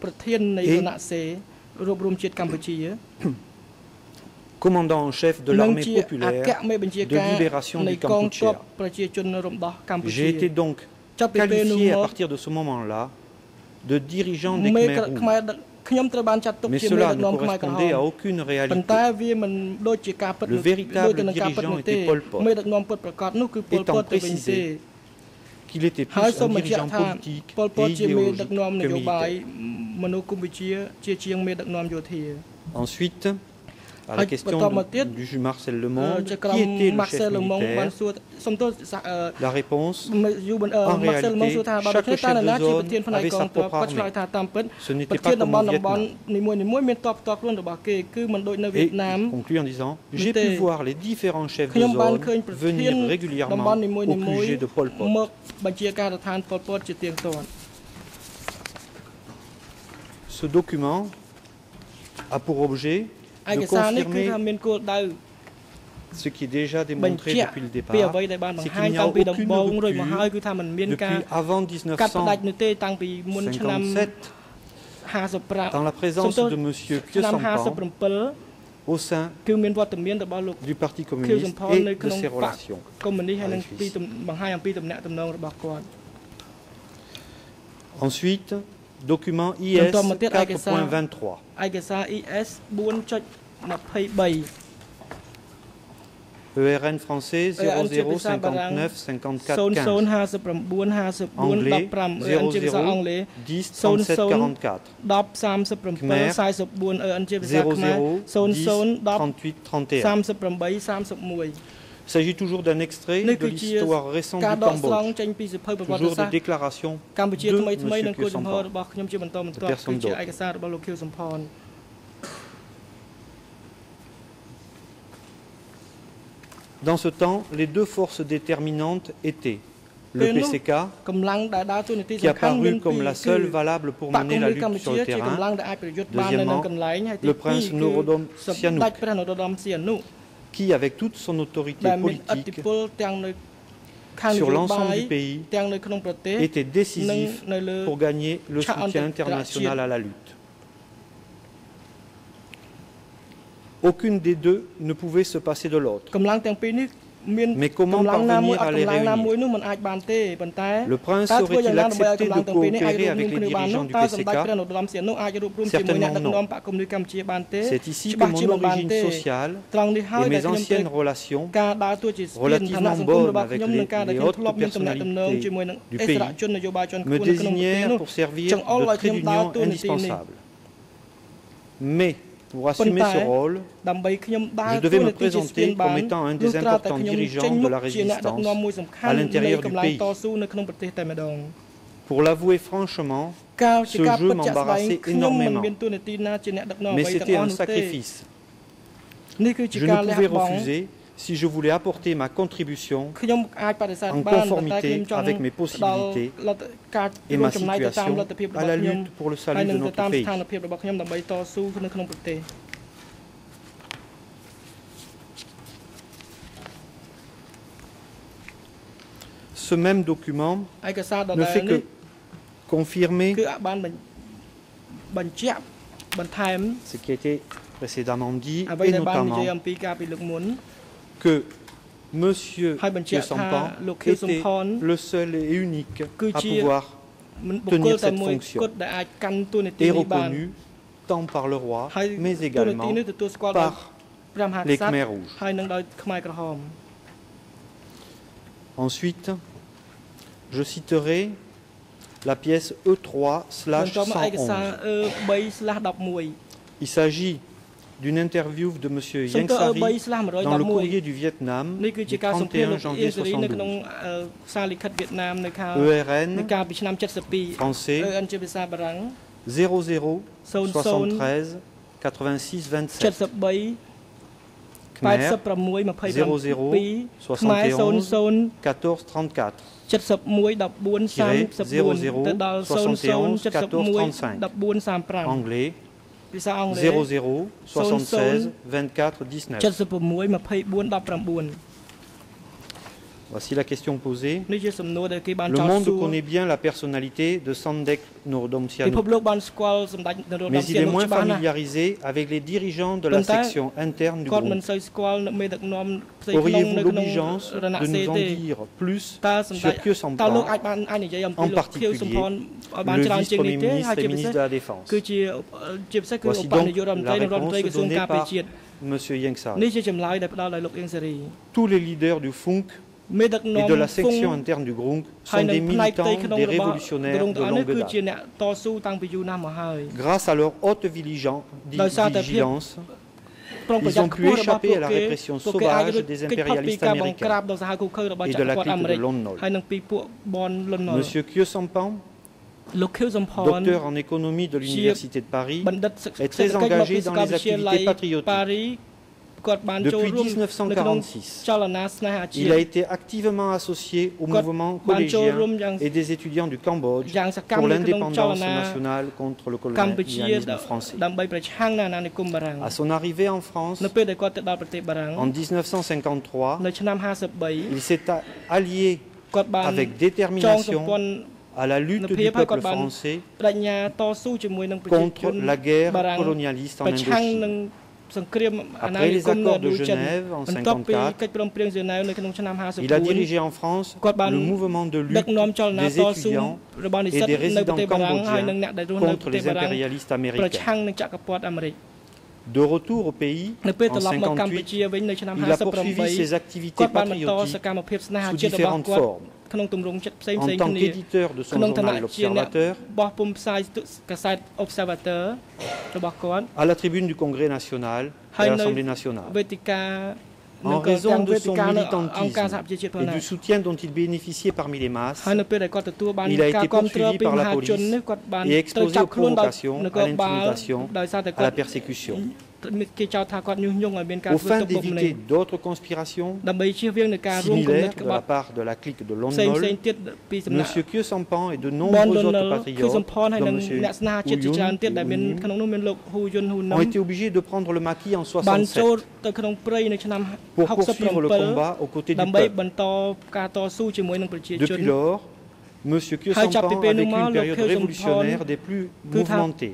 et commandant en chef de l'armée populaire de libération du Kampuchea. J'ai été donc qualifié à partir de ce moment-là de dirigeant des Khmer Rouges. Mais cela ne correspondait à aucune réalité. Le véritable dirigeant était Pol Pot, étant précisé qu'il était plus un dirigeant politique et idéologique que militaire. Ensuite, à la question du juge Marcel Lemonde, qui était le chef militaire, la réponse, en réalité, chaque chef de zone avait sa propre armée. Ce n'était pas comme au Vietnam. Et il conclut en disant, j'ai pu voir les différents chefs de zone venir régulièrement au QG de Pol Pot. Ce document a pour objet de confirmer ce qui est déjà démontré depuis le départ, c'est qu'il n'y a aucune rupture depuis avant 1957 dans la présence de M. Khieu Samphan au sein du Parti communiste et de ses relations avec Ensuite, document IS 4.23. ERN français 0059 54 15. Anglais 00 10 37 44. Khmer 00 10 38 31. Il s'agit toujours d'un extrait de l'histoire récente du Cambodge, toujours des déclarations de M. Khieu Samphan, de personne d'autre. Dans ce temps, les deux forces déterminantes étaient le PCK, qui a paru comme la seule valable pour mener la lutte sur le terrain. Deuxièmement, le prince Norodom Sihanouk, qui, avec toute son autorité politique sur l'ensemble du pays, était décisif pour gagner le soutien international à la lutte. Aucune des deux ne pouvait se passer de l'autre. Mais comment parvenir à les réunir? Le prince aurait-il accepté de coopérer avec les dirigeants du PCK? Certainement non. C'est ici que mon origine sociale et mes anciennes relations, relativement bonnes avec les hautes personnalités du pays, me désignèrent pour servir de trait d'union indispensable. Mais pour assumer ce rôle, je devais me présenter comme étant un des importants dirigeants de la résistance à l'intérieur du pays. Pour l'avouer franchement, ce jeu m'embarrassait énormément. Mais c'était un sacrifice. Je ne pouvais refuser si je voulais apporter ma contribution en conformité avec mes possibilités et ma situation à la lutte pour le salut de notre pays. Ce même document ne fait que confirmer ce qui a été précédemment dit, et notamment que M. Khieu Samphan était le seul et unique à pouvoir tenir cette fonction, et reconnu tant par le roi, mais également par les Khmer rouges. Ensuite, je citerai la pièce E3/111. Il s'agit d'une interview de M. Ieng Sary dans le courrier du Vietnam du 31 janvier 1972. ERN français 00 73 86 27. Khmer 00 71 14 34. 00 71 14 35. Anglais 00 76 24 19. Voici la question posée. Le monde connaît bien la personnalité de Samdech Norodom Sihanouk, mais il est moins familiarisé avec les dirigeants de la section interne du groupe. Auriez-vous l'obligeance de nous en dire plus sur Khieu Samphan, en particulier le vice-premier ministre et ministre de la Défense? Voici donc la réponse donnée par M. Ieng Sary. Tous les leaders du FUNK et de la section interne du GRUNC sont des militants, des révolutionnaires de longue date. Grâce à leur haute vigilance, ils ont pu échapper à la répression sauvage des impérialistes américains et de la clique de Lon Nol. M. Khieu Samphan, docteur en économie de l'Université de Paris, est très engagé dans les activités patriotiques. Depuis 1946, il a été activement associé au mouvement collégien et des étudiants du Cambodge pour l'indépendance nationale contre le colonialisme français. À son arrivée en France, en 1953, il s'est allié avec détermination à la lutte du peuple français contre la guerre colonialiste en Indochine. Après les accords de Genève en 1954, il a dirigé en France le mouvement de lutte des étudiants et des résidents cambodgiens contre les impérialistes américains. De retour au pays, en 1958, il a poursuivi ses activités patriotiques sous différentes formes. En tant qu'éditeur de son journal L'Observateur, à la tribune du Congrès national et à l'Assemblée nationale. En raison de son militantisme et du soutien dont il bénéficiait parmi les masses, il a été poursuivi par la police et exposé aux provocations, à l'intimidation, à la persécution. Au fin d'éviter d'autres conspirations similaires de la part de la clique de Lon Nol, M. Khieu Samphan et de nombreux autres patriotes, comme M. Hu Yun, ont été obligés de prendre le maquis en 1967 pour poursuivre le combat aux côtés du peuple. Depuis lors, M. Khieu Samphan a vécu une période révolutionnaire des plus mouvementées.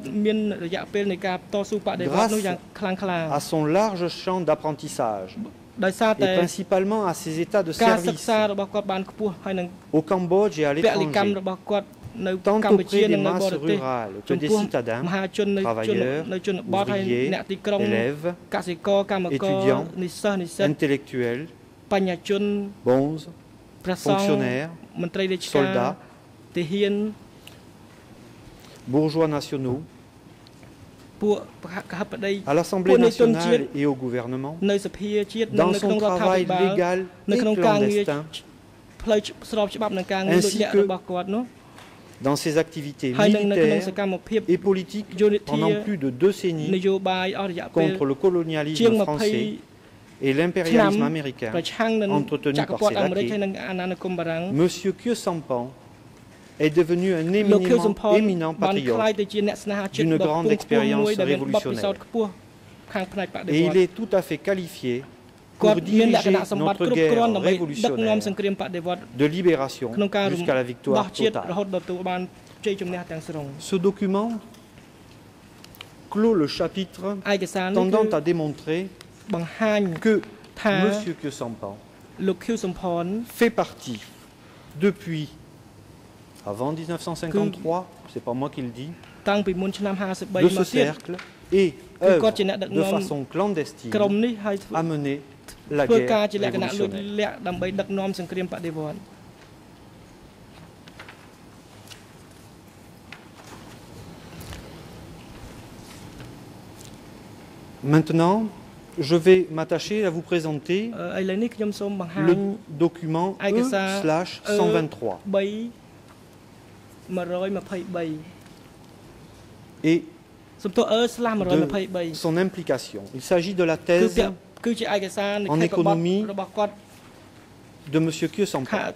Grâce à son large champ d'apprentissage et principalement à ses états de service au Cambodge et à l'étranger, tant auprès des masses rurales que des citadins, travailleurs, ouvriers, élèves, étudiants, intellectuels, bonzes, fonctionnaires, soldats, bourgeois nationaux, à l'Assemblée nationale et au gouvernement, dans son travail légal et clandestin, ainsi que dans ses activités militaires et politiques pendant plus de 2 décennies contre le colonialisme français et l'impérialisme américain entretenu par ses laquais. M. Khieu Samphan est devenu un éminent patriote d'une grande expérience révolutionnaire. Et il est tout à fait qualifié pour diriger notre guerre révolutionnaire de libération jusqu'à la victoire totale. Ce document clôt le chapitre tendant à démontrer que M. Khieu Samphan fait partie depuis avant 1953, c'est pas moi qui le dis, de ce cercle et œuvre de façon clandestine à mener la guerre révolutionnaire. Maintenant, je vais m'attacher à vous présenter le document E/123. Et de son implication. Il s'agit de la thèse en économie de M. Khieu Samphan.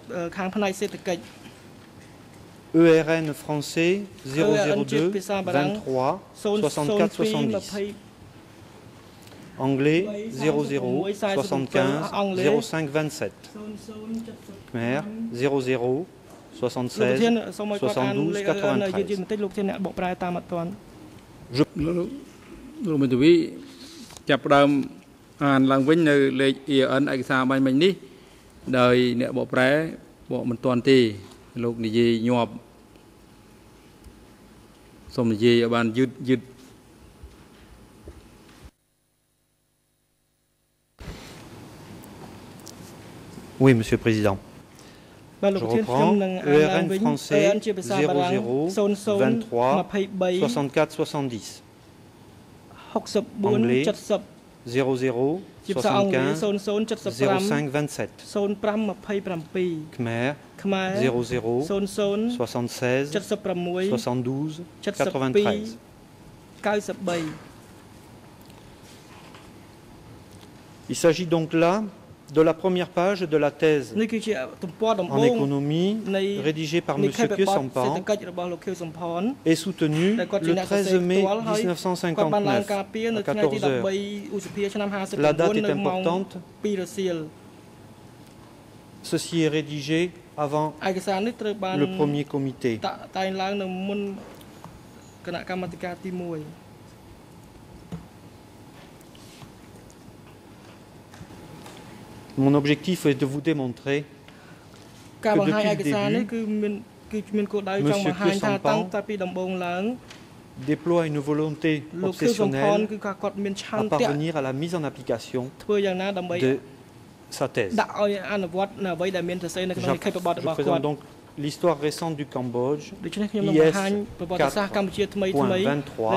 ERN français 002 23 64 70. Anglais 00 75 05 27. Khmer 00 76 72 93. លោកមេធាវីចាប់ផ្ដើមអានឡើងវិញនៅលេខ EN ឯកសារបាញ់មិញនេះដោយអ្នកបកប្រែបកមិនទាន់ទេលោកនិយាយញាប់សូមនិយាយឲ្យបានយឺត Oui, Monsieur le Président. Je reprends. ERN français 00 23 64 70. Anglais 00 75 05 27. Khmer 00 76 72 93. Il s'agit donc là de la première page de la thèse en économie rédigée par M. Khieu Samphan et soutenue le 13 mai 1959 à 14 h. La date est importante. Ceci est rédigé avant le premier comité. Mon objectif est de vous démontrer que depuis le début, M. Sampan déploie une volonté obsessionnelle à parvenir à la mise en application de sa thèse. Je présente donc l'histoire récente du Cambodge, IS 4.23.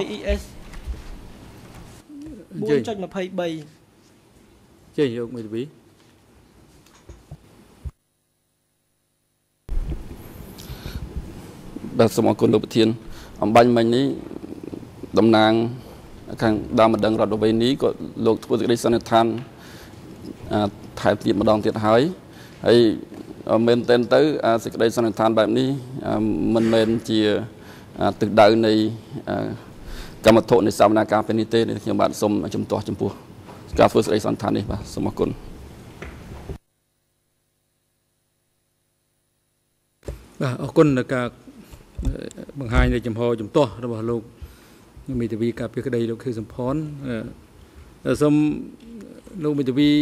Bà somo con lục thiên, ông bánh mình ní đầm nàng khang đam một đằng rọt vào bên ní có lục của cái sân than thái tiệt một đòn tiệt hái, hay mình tên tới cái sân thanแบบนี้mình men chia từ đầu nàyกรรมฐานในสามนาการเป็นนิเทศในที่บ้านสมจมตัวจมปัวการฝึกสอนทานนี่ป่ะสมกุลขอบคุณนะครับบางไฮในจมพอจมตัวระหว่างโลกมีแต่วีกับเพื่อใดโลกคือสมพรสมโลกมีแต่วี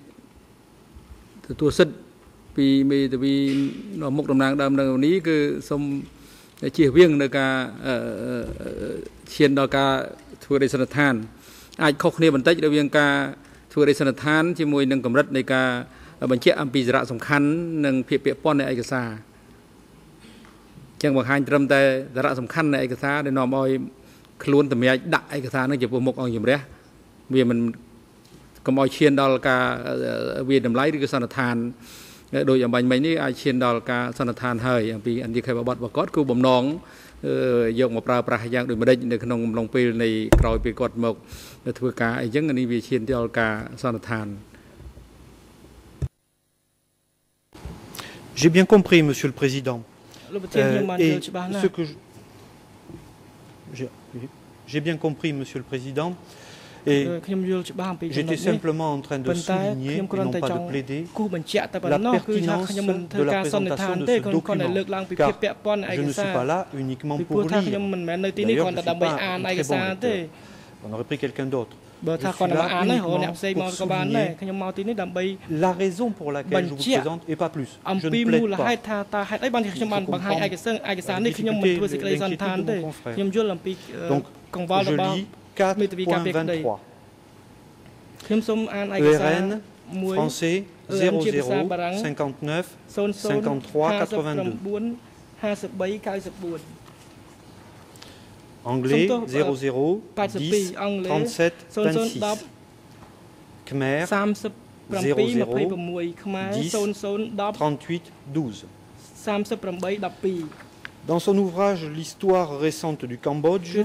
ตัวสัตว์ปีมีแต่วีนอมกดำนางดำดังนี้คือสมเชี่ยเวียงในการเชียนดอกาทัวร์ในสถานอาจข้อนี้บรรทัดในเวียงการทัวร์ในสถานที่มวยนังกำรัดในการบัญชีอัมพีจระสำคัญนังเพียเปียป้อนในเอกสารจังบางฮันจำแต่จระสำคัญในเอกสารในนอมอยคล้วนแต่ไม่ดักเอกสารนั่งจะปมกเอาอย่างเดียวเวียมันก็มอยเชียนดอกาเวียดำไลหรือสถานโดยอย่างใบไม้นี่ไอเชียนดอลกาสนทานเฮยอย่างปีอันที่เคยบอกก็คือบ่มน้องยกมาปลาปลาอย่างโดยไม่ได้ในขนมลงไปในกรอยไปกดหมกถือกาไอ้ยังอันนี้วิเชียนดอลกาสนทาน J'ai bien compris, Monsieur le Président. Et ce que j'ai bien compris, Monsieur le Président. Et j'étais simplement en train de souligner, et non pas de plaider, la pertinence de la présentation de ce document, car je ne suis pas là uniquement pour lire. D'ailleurs, je ne suis pas un très bon lecteur. On aurait pris quelqu'un d'autre. Je suis là uniquement pour souligner la raison pour laquelle je vous présente et pas plus. Je ne plaide pas. Je comprends la difficulté et l'inquiétude de mon confrère. Donc, je lis 4.23. ERN français 00 59 53 82. Anglais 00 10 37 26. Khmer 00 10 38 12. Dans son ouvrage L'histoire récente du Cambodge,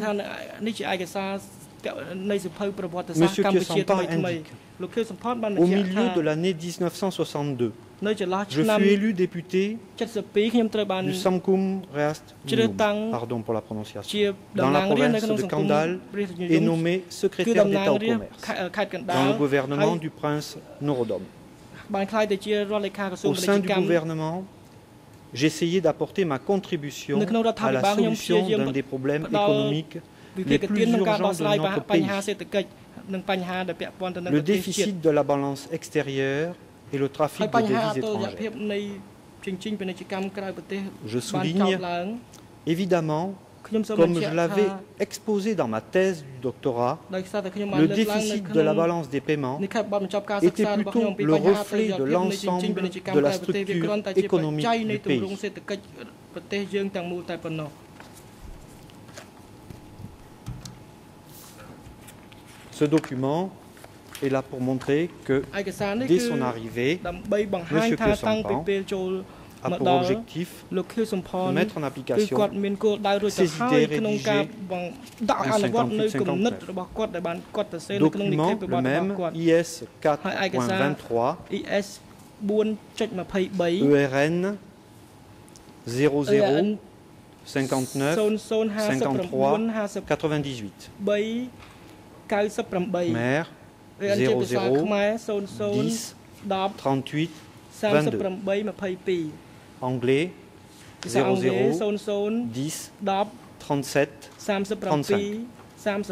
Monsieur Sampan indique, au milieu de l'année 1962, je fus élu député du Samkum Reast Minum, pardon pour la prononciation, dans la province de Kandal et nommé secrétaire d'État au commerce dans le gouvernement du prince Norodom. Au sein du gouvernement, j'essayais d'apporter ma contribution à la solution d'un des problèmes économiques les plus urgents de notre pays, le déficit de la balance extérieure et le trafic de devises étrangères. Je souligne, évidemment, comme je l'avais exposé dans ma thèse du doctorat, le déficit de la balance des paiements était plutôt le reflet de l'ensemble de la structure économique du pays. Ce document est là pour montrer que, dès son arrivée, M. Sampan a pour objectif de mettre en application ses idées rédigées en 58-59. Document le même, IS 4.23, ERN 00 59 53 98. Khmer 00 10 38 22. Anglais 00 10 37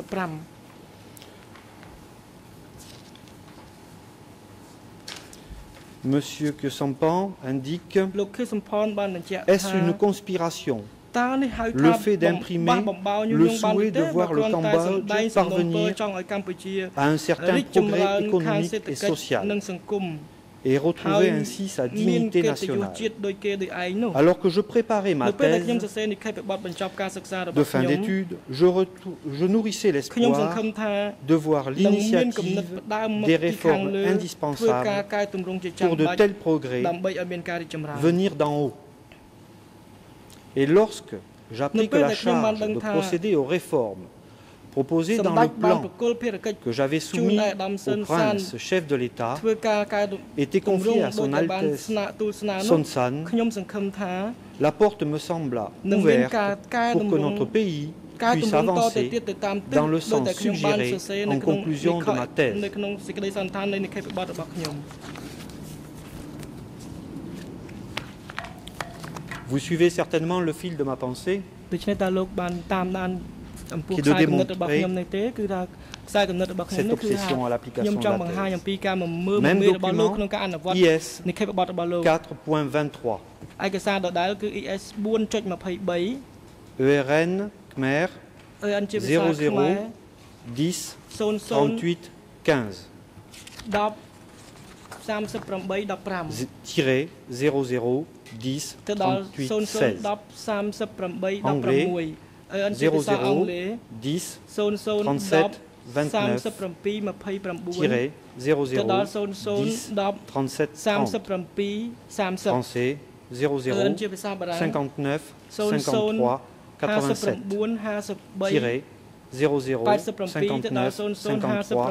35. Monsieur Kesampan indique: est-ce une conspiration? Le fait d'imprimer le souhait de voir le Cambodge parvenir à un certain progrès économique et social et retrouver ainsi sa dignité nationale. Alors que je préparais ma thèse de fin d'études, je nourrissais l'espoir de voir l'initiative des réformes indispensables pour de tels progrès venir d'en haut. Et lorsque j'appris que la charge de procéder aux réformes proposées dans le plan que j'avais soumis au prince chef de l'État était confiée à son Altesse Son San, la porte me sembla ouverte pour que notre pays puisse avancer dans le sens suggéré en conclusion de ma thèse. Vous suivez certainement le fil de ma pensée qui est de démontrer cette obsession à l'application de la thèse. Même document IS 4.23 ERN Khmer 00 10 38 15 00 10 38 16 anglais 00 10 37 29 00 10 37 30 français 00 59 53 87 00 59 53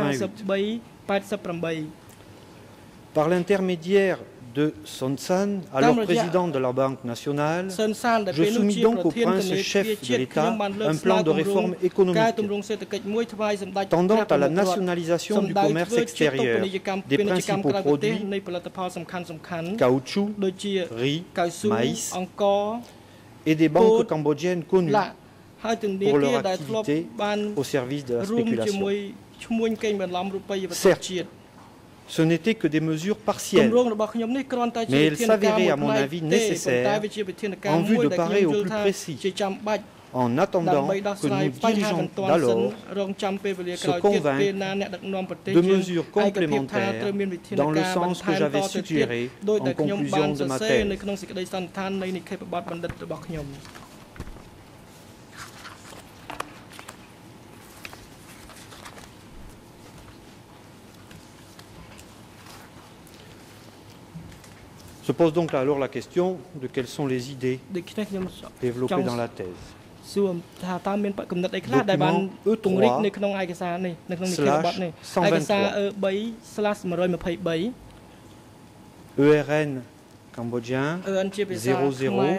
88. Par l'intermédiaire de Son San, alors président de la Banque nationale, je soumis donc au prince chef de l'État un plan de réforme économique tendant à la nationalisation du commerce extérieur des principaux produits caoutchouc, riz, maïs et des banques cambodgiennes connues pour leur activité au service de la spéculation. Certes, ce n'étaient que des mesures partielles, mais elles s'avéraient à mon avis nécessaires en vue de parer au plus précis, en attendant que nos dirigeants d'alors se convainquent de mesures complémentaires dans le sens que j'avais suggéré en conclusion de ma thèse. Se pose donc alors la question de quelles sont les idées développées dans la thèse. Document E3/123 ERN cambodgien 00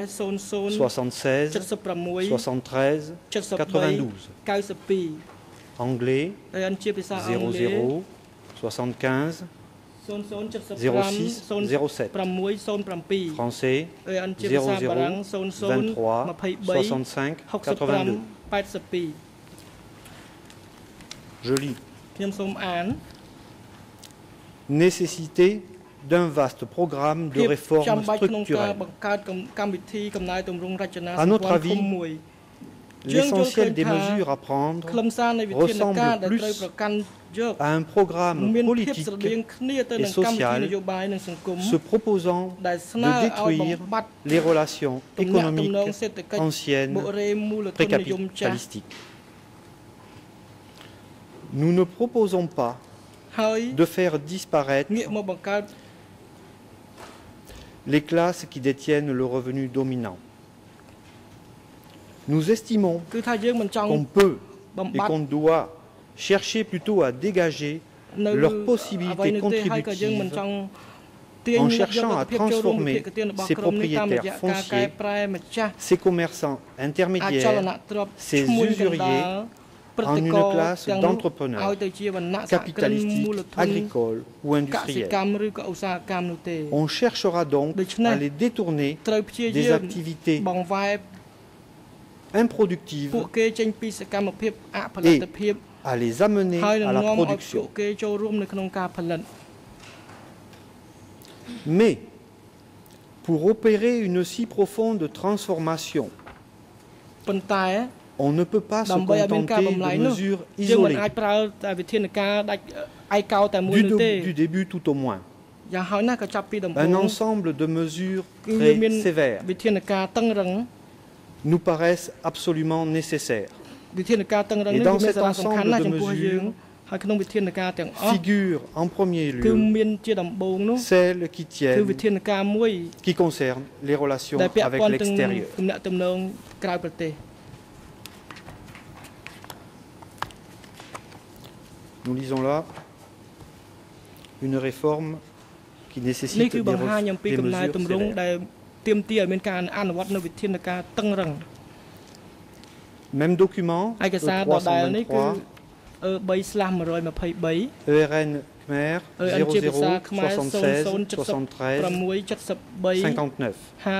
76 73 92 anglais 00 75 06 07 français 00 23 65 82. Je lis. Nécessité d'un vaste programme de réformes structurelles. À notre avis, l'essentiel des mesures à prendre ressemble plus à un programme politique et social se proposant de détruire les relations économiques anciennes précapitalistiques. Nous ne proposons pas de faire disparaître les classes qui détiennent le revenu dominant. Nous estimons qu'on peut et qu'on doit chercher plutôt à dégager leurs possibilités contributives en cherchant à transformer ces propriétaires fonciers, ces commerçants intermédiaires, ces usuriers en une classe d'entrepreneurs capitalistiques, agricoles ou industriels. On cherchera donc à les détourner des activités improductives et à les amener à la production. Mais pour opérer une si profonde transformation, on ne peut pas se contenter de mesures isolées, du début tout au moins. Un ensemble de mesures très sévères nous paraissent absolument nécessaires. Et dans cet ensemble de mesures figure en premier lieu celles qui concernent les relations avec l'extérieur. Nous lisons là une réforme qui nécessite des mesures sévères. Même document, E323, ERN Khmer 00 76 73 59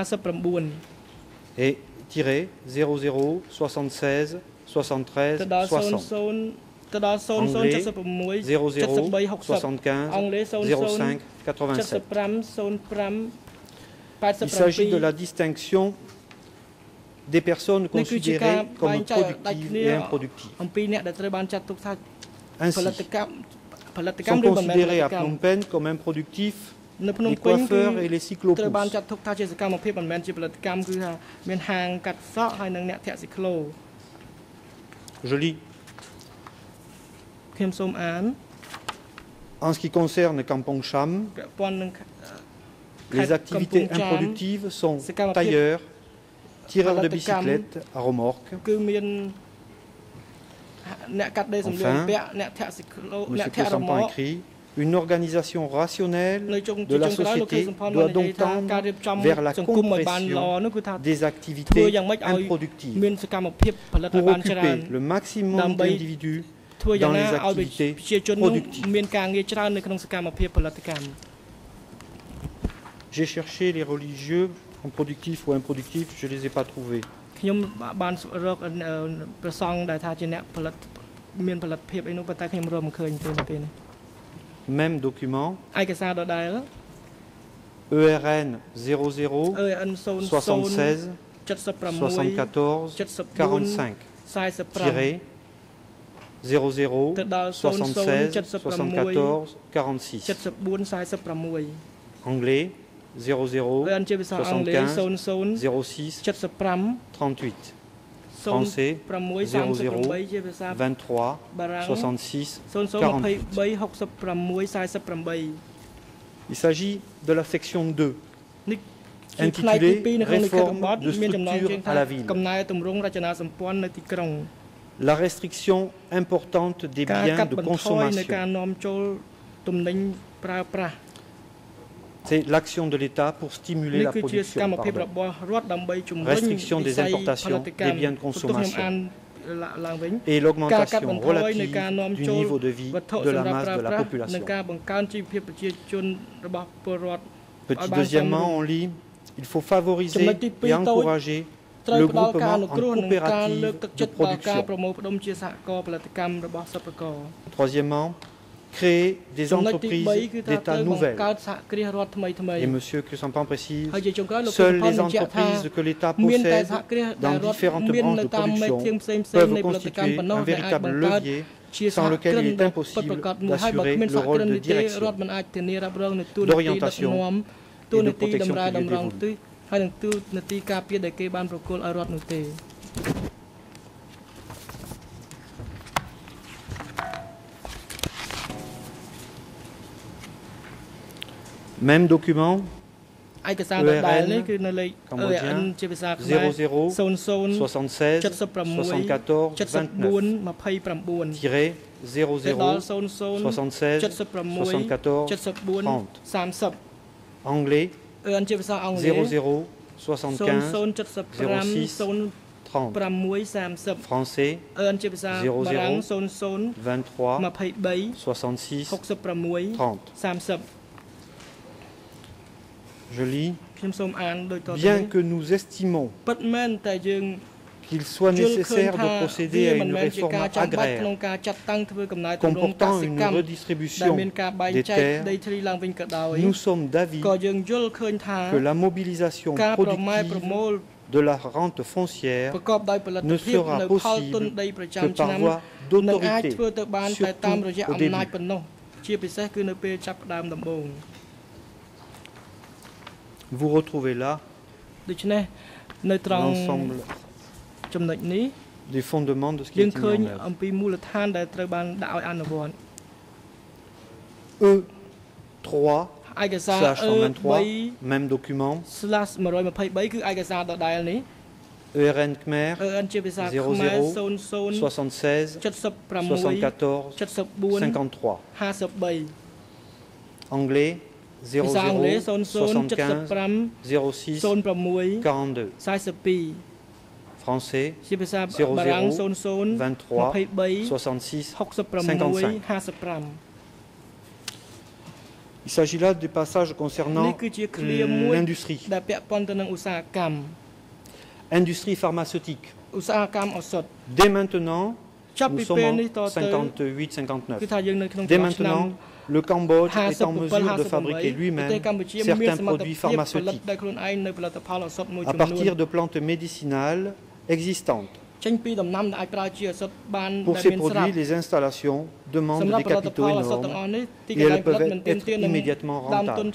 et tiré 00 76 73 60. Anglais 00 75 05 87. Il s'agit de la distinction des personnes considérées comme productives et improductives. Ainsi, sont considérés à Phnom Penh comme improductifs les coiffeurs et les cyclopousses. Je lis. En ce qui concerne Kampong Cham, les activités improductives sont tailleurs, tireurs de bicyclette à remorque. Enfin, M. Sampan écrit, une organisation rationnelle de la société doit donc tendre vers la compression des activités improductives pour occuper le maximum d'individus dans les activités productives. J'ai cherché les religieux en productif ou improductif, je ne les ai pas trouvés. Même document, ERN 00 76 74 45 tiré 00 76 74 46. Anglais 00 75 06 38. Français 00 23 66 48. Il s'agit de la section 2, intitulée Réforme de structure à la ville. La restriction importante des biens de consommation. C'est l'action de l'État pour stimuler la production. Restriction des importations des biens de consommation. Et l'augmentation relative du niveau de vie de la masse de la population. Petit deuxièmement, on lit, il faut favoriser et encourager le groupement en coopérative de production. Troisièmement, créer des entreprises d'État nouvelles. Et M. Kusampan précise, seules les entreprises que l'État possède dans différentes branches de production peuvent constituer un véritable levier sans lequel il est impossible d'assurer le rôle de direction, d'orientation et de protection qui lui dévolue. Même document, ERN cambodgien 00 76 74 29 tiré 00 76 74 30. Anglais 00 75 06 30. Français 00 23 66 30. Je lis, bien que nous estimons qu'il soit nécessaire de procéder à une réforme agraire comportant une redistribution des terres, nous sommes d'avis que la mobilisation productive de la rente foncière ne sera possible que par voie d'autorité, surtout au début. Vous retrouvez là l'ensemble des fondements de ce qui est mis en œuvre. E3 /123, même document. ERN Khmer 00 76 74 53. Anglais 00 75 06 42. Français 00 23 66 55. Il s'agit là des passages concernant l'industrie. Industrie pharmaceutique. Dès maintenant, nous sommes en 58-59. Dès maintenant, le Cambodge est en mesure de fabriquer lui-même certains produits pharmaceutiques à partir de plantes médicinales existantes. Pour ces produits, les installations demandent des capitaux énormes et elles peuvent être immédiatement rentables.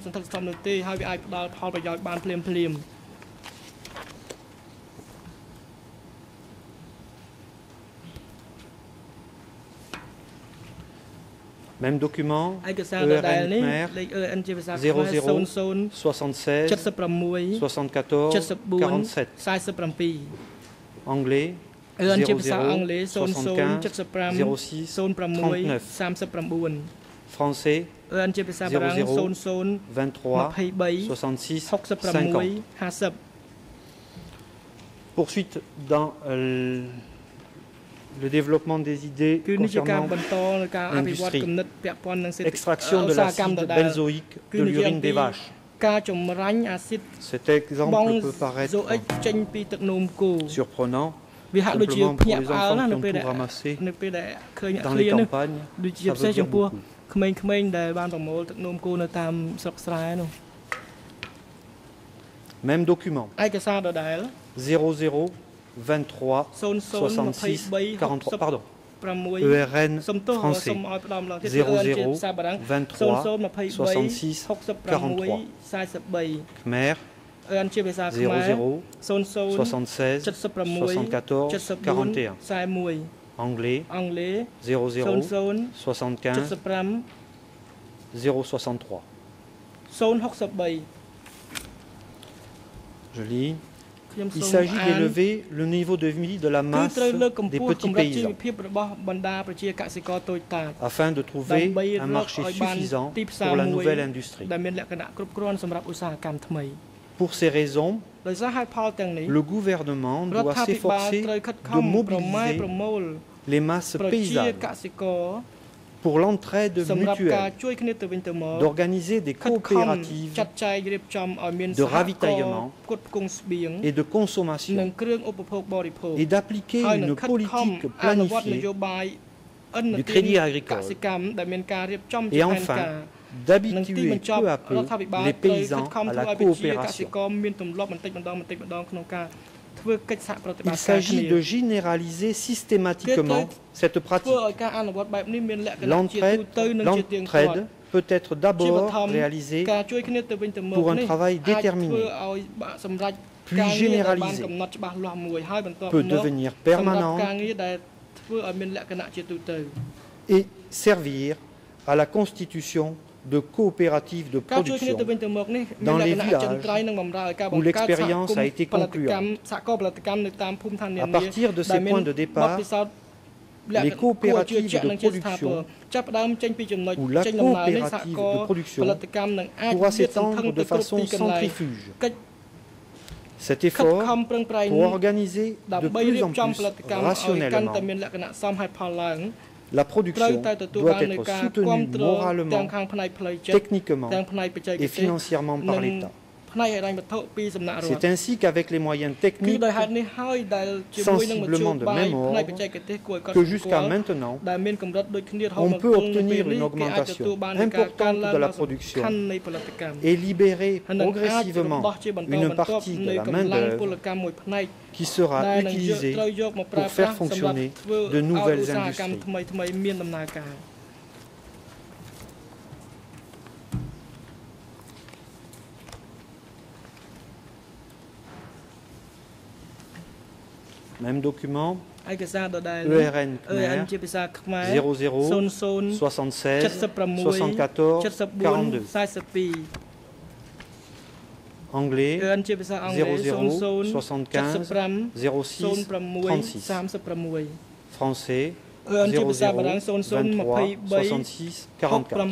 Même document, ERN Khmer 00 76 74 47. Anglais 00 75 06 39. Français 00 23 66 50. Poursuite dans le développement des idées concernant l'industrie. Extraction de l'acide benzoïque de l'urine des vaches. Cet exemple peut paraître surprenant, simplement pour les enfants qui ont tout ramassé dans les campagnes. Ça veut dire beaucoup. Même document. 00 23 66 43. Pardon. ERN français 00 23 66 43. Khmer 00 76 74 41. Anglais 00 75 063. Je lis. Il s'agit d'élever le niveau de vie de la masse des petits paysans afin de trouver un marché suffisant pour la nouvelle industrie. Pour ces raisons, le gouvernement doit s'efforcer de mobiliser les masses paysannes pour l'entraide mutuelle, d'organiser des coopératives de ravitaillement et de consommation et d'appliquer une politique planifiée du crédit agricole et enfin d'habituer peu à peu les paysans à la coopération. Il s'agit de généraliser systématiquement cette pratique. L'entraide peut être d'abord réalisée pour un travail déterminé, puis généralisé, peut devenir permanent et servir à la constitution de coopératives de production dans les villages où l'expérience a été concluante. À partir de ces points de départ, les coopératives de production ou la coopérative de production pourra s'étendre de façon centrifuge. Cet effort pour organiser de plus en plus rationnellement la production doit être soutenue moralement, techniquement et financièrement par l'État. C'est ainsi qu'avec les moyens techniques sensiblement de même ordre que jusqu'à maintenant, on peut obtenir une augmentation importante de la production et libérer progressivement une partie de la main-d'œuvre qui sera utilisée pour faire fonctionner de nouvelles industries. Même document, ERN Khmer 00 76 74 42. Anglais 00 75 06 36. Français 00 23 66 44.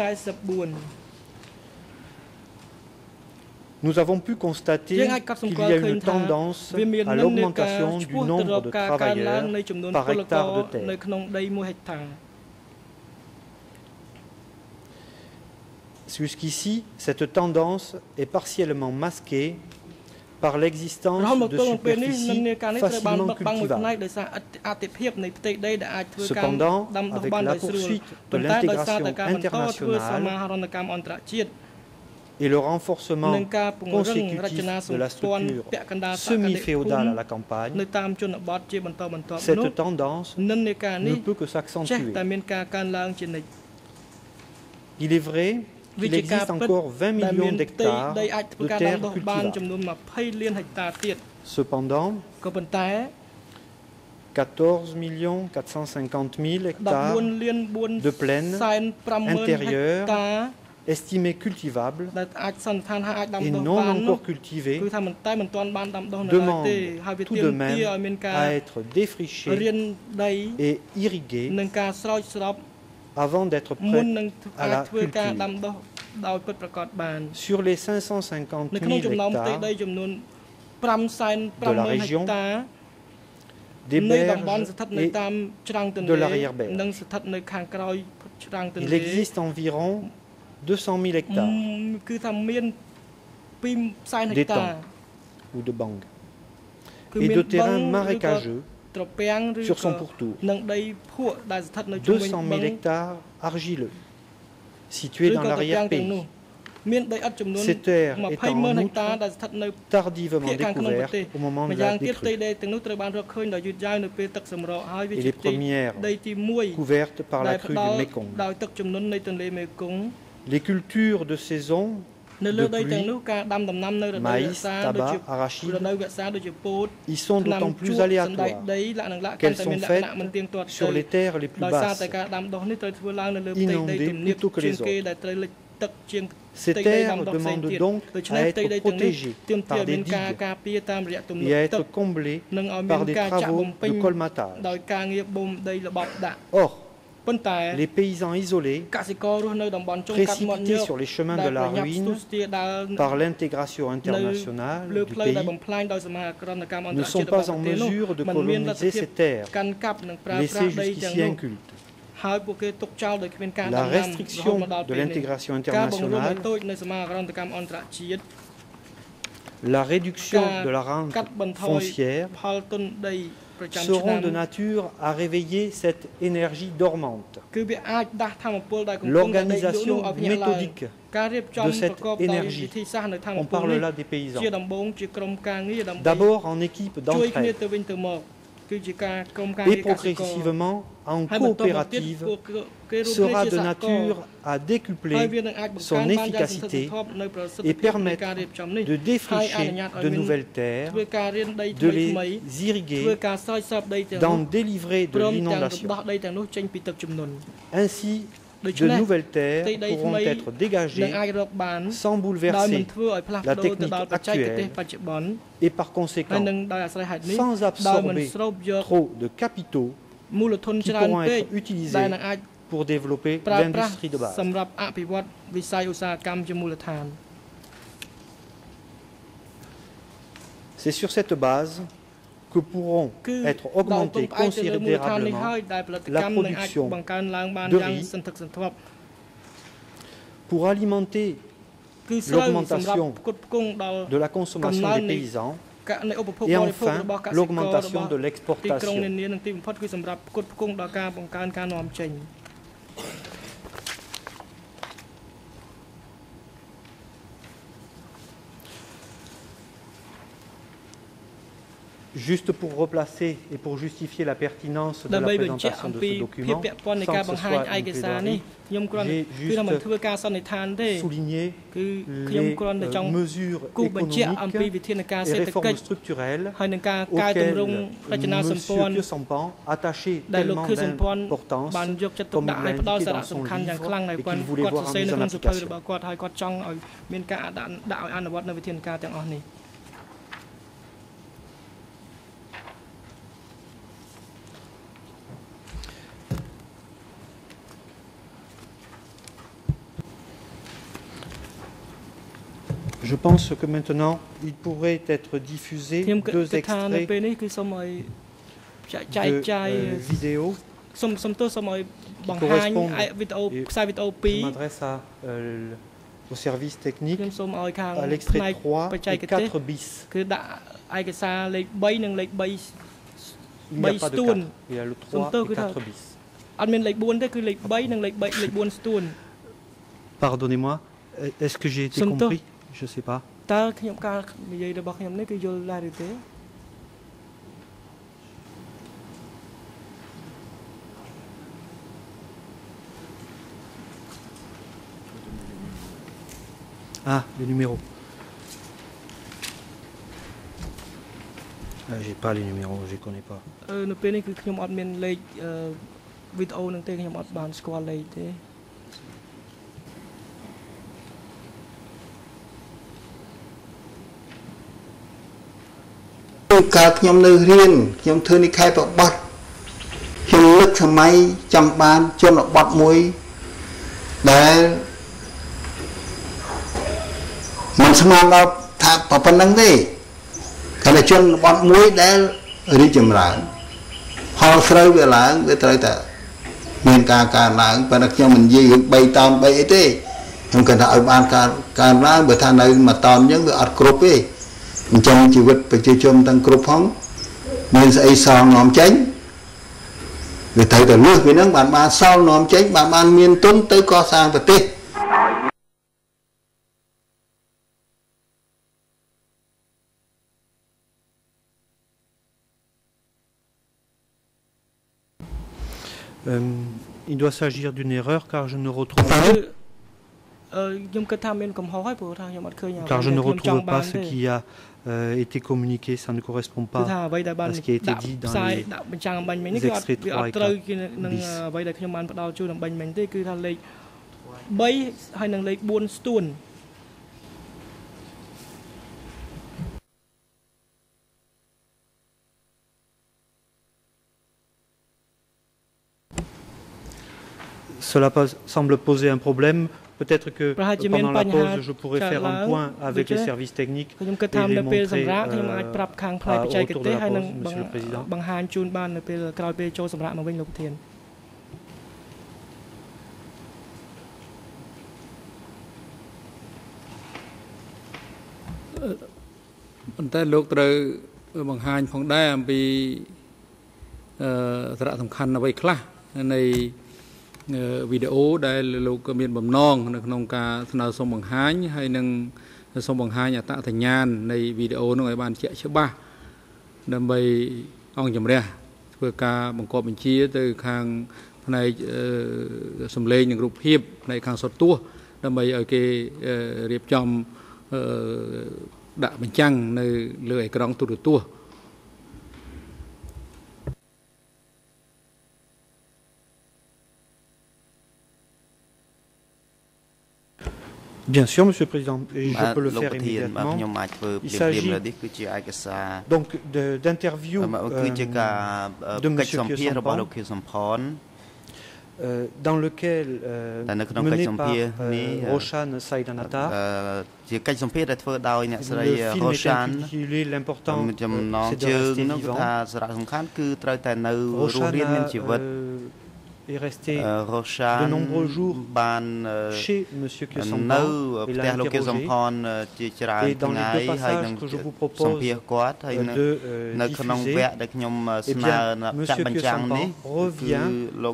Nous avons pu constater qu'il y a une tendance à l'augmentation du nombre de travailleurs par hectare de terre. Jusqu'ici, cette tendance est partiellement masquée par l'existence de superficies facilement cultivables. Cependant, avec la poursuite de l'intégration internationale et le renforcement consécutif de la structure semi-féodale à la campagne, cette tendance ne peut que s'accentuer. Il est vrai qu'il existe encore 20 millions d'hectares de terres cultivables. Cependant, 14 450 000 hectares de plaines intérieures estimés cultivables et non encore cultivés demandent tout de même à être défrichés et irrigués avant d'être prêts à la culture. Sur les 550 000 hectares de la région, des berges et de l'arrière-berge, il existe environ 200 000 hectares d'étangs ou de bangs et de terrains marécageux sur son pourtour. 200 000 hectares argileux situés dans l'arrière-pays. Ces terres étant en outre tardivement découvertes au moment de la décrue et les premières couvertes par la crue du Mékong. Les cultures de saison de pluie, maïs, tabac, arachide, y sont d'autant plus aléatoires qu'elles sont faites sur les terres les plus basses, inondées plutôt que les autres. Ces terres demandent donc à être protégées par des digues et à être comblées par des travaux de colmatage. Or, les paysans isolés, précipités sur les chemins de la ruine par l'intégration internationale du pays, ne sont pas en mesure de coloniser ces terres, laissées jusqu'ici incultes. La restriction de l'intégration internationale, la réduction de la rente foncière seront de nature à réveiller cette énergie dormante. L'organisation méthodique de cette énergie, on parle là des paysans, d'abord en équipe d'entraide et progressivement en coopérative, sera de nature à décupler son efficacité et permettre de défricher de nouvelles terres, de les irriguer, d'en délivrer de l'inondation. Ainsi, de nouvelles terres pourront être dégagées sans bouleverser la technique actuelle et par conséquent sans absorber trop de capitaux qui pourront être utilisés pour développer l'industrie de base. C'est sur cette base que pourront être augmentées considérablement la production de riz pour alimenter l'augmentation de la consommation des paysans et enfin l'augmentation de l'exportation. Juste pour replacer et pour justifier la pertinence de la présentation de ce document, sans que ce soit une plaidoirie, j'ai juste souligné les mesures économiques et réformes structurelles auxquelles M. Khieu Samphan attachait tellement d'importance, comme il l'a indiqué dans son livre, et qu'il voulait voir en mise en application. Je pense que maintenant, il pourrait être diffusé 2 extraits de vidéos qui correspondent, je m'adresse au service technique, à l'extrait 3 et 4 bis. Il n'y a pas de 4, il y a le 3 et 4 bis. Pardonnez-moi, est-ce que j'ai été compris? Je ne sais pas. Ah, les numéros. J'ai pas les numéros, je les connais pas. Các nhóm nơi riêng, nhóm thơ ní khai bọc bọt nhóm lực thầm máy chăm bàn cho nó bọt mùi để mình xem nó thạc bảo phân năng đi cái này cho nó bọt mùi để đi chùm lãng họ sơ về lãng về trời ta mình cả lãng và đặc cho mình gì bay tòn bay ấy đi không cần ở bàn cả lãng bởi thằng này mà tòn những việc ọt cụp ấy trongជីវិតប្រជាជនទាំងគ្រប់ផងមានស្អីសល់នាំចេញវាត្រូវតែលើសពីហ្នឹងបានសល់នាំចេញបានមានទុនទៅកសាងប្រទេស Il doit s'agir d'une erreur car je ne retrouve pas ce qui a été communiqué, ça ne correspond pas à ce qui a été dit dans les extraits 3 et 4 bis. Cela semble poser un problème. Peut-être que pendant la pause, je pourrais faire un point avec les services techniques et les montrer autour de la pause, Monsieur le Président. video ដែលលោកក៏មានបំណងនៅក្នុងការស្នើសុំបង្ហាញហើយនឹងសុំបង្ហាញអត្តសញ្ញាណនៃវីដេអូនោះឲ្យបានជាក់ច្បាស់ដើម្បីអង្គជំរះធ្វើការបង្គាប់បញ្ជាទៅខាងផ្នែកសម្លេងនិងរូបភាពផ្នែកខាងសតទស្សន៍ដើម្បីឲ្យគេរៀបចំដាក់បញ្ចាំងនៅលើអេក្រង់ទូរទស្សន៍ Bien sûr, Monsieur le Président, et je peux le faire immédiatement. Il s'agit donc d'interview de Monsieur Khieu Samphan, dans lequel, mené par Roshan Saidanata, le film est intitulé L'important, c'est de rester vivant. Roshan est resté de nombreux jours chez M. Kyosampan et l'a interrogé. Et dans les deux passages que je vous propose de diffuser, eh bien, M. Kyosampan revient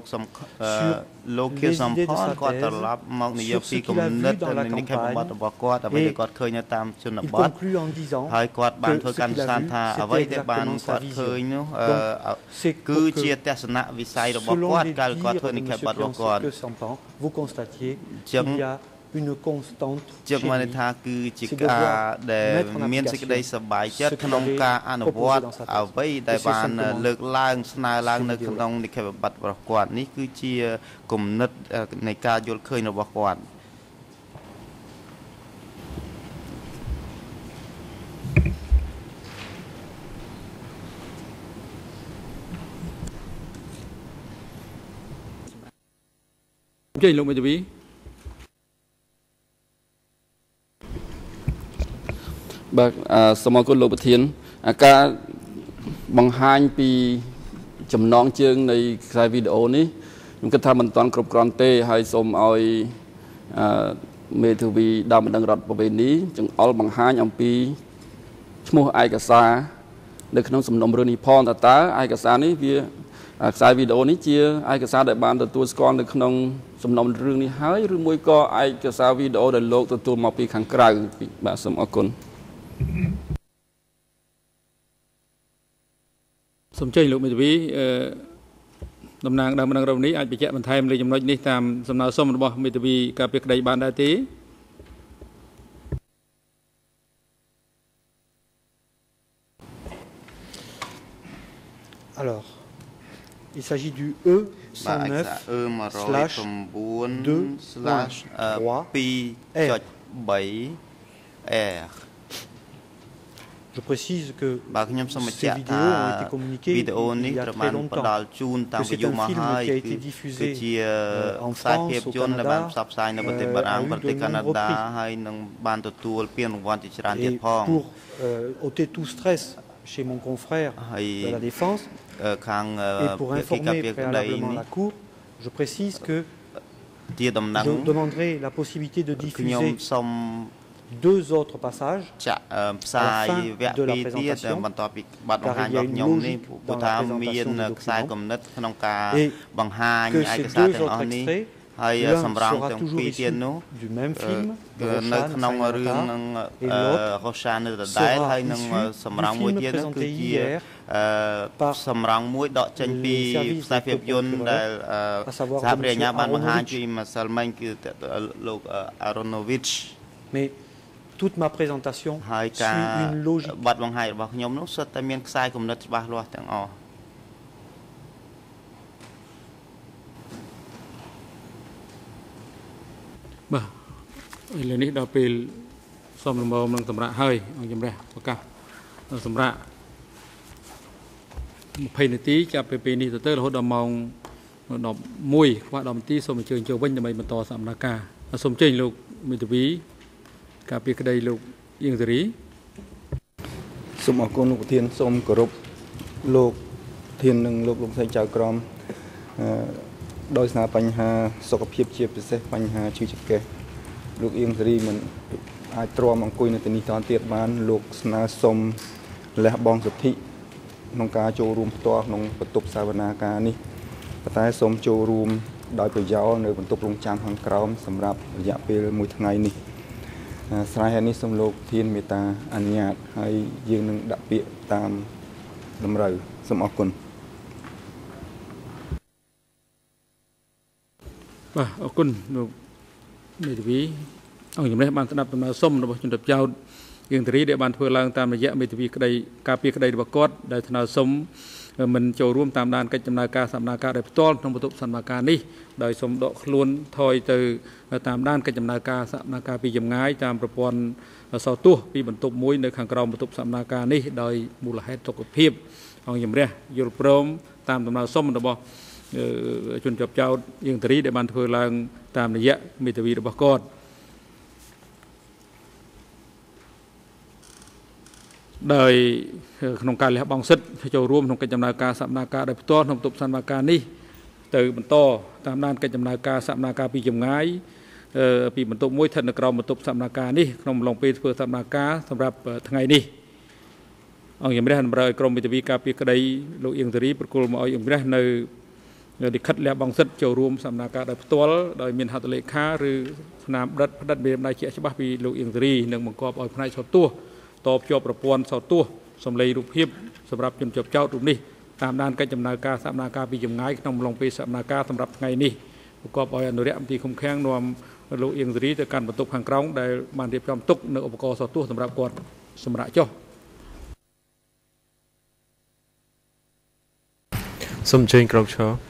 sur les idées de sa thèse, sur ce qu'il a vu dans la campagne, et il conclut en disant que ce qu'il a vu, c'était exactement sa vision. Donc, c'est que, selon les dires de M. Kyosampan, vous constatiez qu'il y a une constante chez lui, c'est de voir mettre en application ce qu'il avait proposé dans sa thèse. Et c'est simplement Chơi lúc mới biết. បាទសូមអរគុណលោកប្រធានការបង្ហាញពីចំណងជើងនៃខ្សែវីដេអូនេះខ្ញុំគិតថាមិនទាន់គ្រប់គ្រាន់ទេហើយសូមឲ្យមេធាវីដើមបណ្ដឹងរដ្ឋប្រវេណីចង្អុលបង្ហាញអំពីឈ្មោះឯកសារនៅក្នុងសំណុំរឿងនេះផងតើឯកសារនេះវាខ្សែវីដេអូនេះជាឯកសារដែលបានទទួលស្គាល់នៅក្នុងសំណុំរឿងនេះហើយឬមួយក៏ឯកសារវីដេអូដែលលោកទទួលមកពីខាងក្រៅបាទសូមអរគុណសូមចេញលោកមេធាវីតំណាងដើមបណ្ដឹងរដ្ឋនេះអាចបញ្ជាក់បន្ថែមលើចំណុចនេះតាមសំណើសុំរបស់មេធាវីការពីក្តីបានដែរទេ Alors, il s'agit du E109/2/3R. Je précise que ces vidéos ont été communiquées il y a très longtemps, que c'est un film qui a été diffusé en France, au Canada, à eu de nombreuses reprises. Et pour ôter tout stress chez mon confrère de la Défense, et pour informer préalablement la Cour, je précise que je demanderai la possibilité de diffuser deux autres passages à la fin de la présentation, car il y a une logique dans la présentation des documents, et que ces deux autres extraits, l'un sera toujours issu du même film, de Roshan et l'autre sera issu du film présenté hier par le service de procureur, à savoir de M. Aronovitch. Mais toute ma présentation suit une logique. Bah, ini nih dapil som lembau menang temrak hai, orang jemreh, apakah temrak 20 នាទីចាប់ពីពេលនេះទៅរហូតដល់ម៉ោង 11 ខ្វះ10 នាទីសូមអញ្ជើញចូលវិញដើម្បីបន្តសកម្មភាពសូមអញ្ជើញលោកមេធាវីការពីក្តីលោកអៀងសេរីសូមអរគុណលោកប្រធានសូមគោរពលោកប្រធាននិងលោកលោកស្រីចៅក្រមដោយសារបញ្ហាសុខភាពជាពិសេសបញ្ហាឈឺចង្កេះលោកអៀងសេរីមិនអាចទ្រាំអង្គុយនៅទីនេះតទៀតបានលោកស្នើសុំលះបង់សិទ្ធិក្នុងការចូលរួមផ្ទាល់ក្នុងបន្ទប់សាវនាការនេះប៉ុន្តែសូមចូលរួមដោយប្រយោលនៅបន្ទប់រងចាំខាងក្រោមសម្រាប់រយៈពេល1ថ្ងៃនេះស្រ័យហេតុនេះសូមលោកធានមេត្តាអនុញ្ញាតហើយយើងនឹងដាក់ពាក្យតាមតម្រូវសូមអរគុណបាទអរគុណលោកមេធាវីអង្គជំនះបានស្ដាប់ដំណើរសុំរបស់ជនរងចោទយើងធារីដែលបានធ្វើឡើងតាមរយៈមេធាវីក្តីការពីក្តីរបស់គាត់ដែលថ្នើសុំមិនចូលរួមតាមដានកិច្ចដំណើរការសកម្មភាពដោយផ្ទាល់ក្នុងបន្ទប់សកម្មភាពនេះដោយសូមដកខ្លួនថយទៅតាមដានកិច្ចដំណើរការសកម្មភាពពីចម្ងាយតាមប្រព័ន្ធសោទស្សន៍ពីបន្ទប់មួយនៅខាងក្រោមបន្ទប់សកម្មភាពនេះដោយមូលហេតុសុខភាពអង្គជំនះយល់ព្រមតាមដំណើរសុំរបស់ជនជាប់ចោទយើងធារីដែលបានធ្វើឡើងតាមរយៈមេធាវីរបស់គាត់ដោយក្នុងការលះបង់សិទ្ធិចូលរួមក្នុងកិច្ចដំណើរការសកម្មភាពដោយផ្ទាល់ក្នុងបន្ទប់សកម្មភាពនេះទៅបន្តតាមដានកិច្ចដំណើរការសកម្មភាពពីចម្ងាយពីបន្ទប់មួយស្ថិតនៅក្រោមបន្ទប់សកម្មភាពនេះក្នុងអំឡុងពេលធ្វើសកម្មភាពសម្រាប់ថ្ងៃនេះអង្គជំរះតម្រូវឲ្យក្រមមេធាវីការពារក្តីលោកអៀងសេរីប្រគល់មកឲ្យអង្គជំរះនៅលិខិតលះបង់សិទ្ធិចូលរួមសកម្មភាពដោយផ្ទាល់ដោយមានហត្ថលេខាឬស្នាមផ្ដិតមេដំណៃជាក់ច្បាស់ពីលោកអៀងសេរីនិងបង្គាប់ឲ្យផ្នែកសោតទោសតភ្ជាប់ប្រព័ន្ធសោតទោសសម្លេងរូបភាពសម្រាប់ជនជាប់ចោតរូបនេះតាមដានកិច្ចដំណើរការសកម្មភាពពីចម្ងាយក្នុងអំឡុងពេលសកម្មភាពសម្រាប់ថ្ងៃនេះបង្គាប់ឲ្យអនុរិយមន្ត្រីឃុំឃាំងនាំលោកអៀងសេរីទៅកាន់បន្ទប់ខាងក្រោមដែលបានរៀបចំទុកនៅឧបករណ៍សោតទោសសម្រាប់គាត់សម្រាប់ចុះសូមអញ្ជើញក្រុមឈរ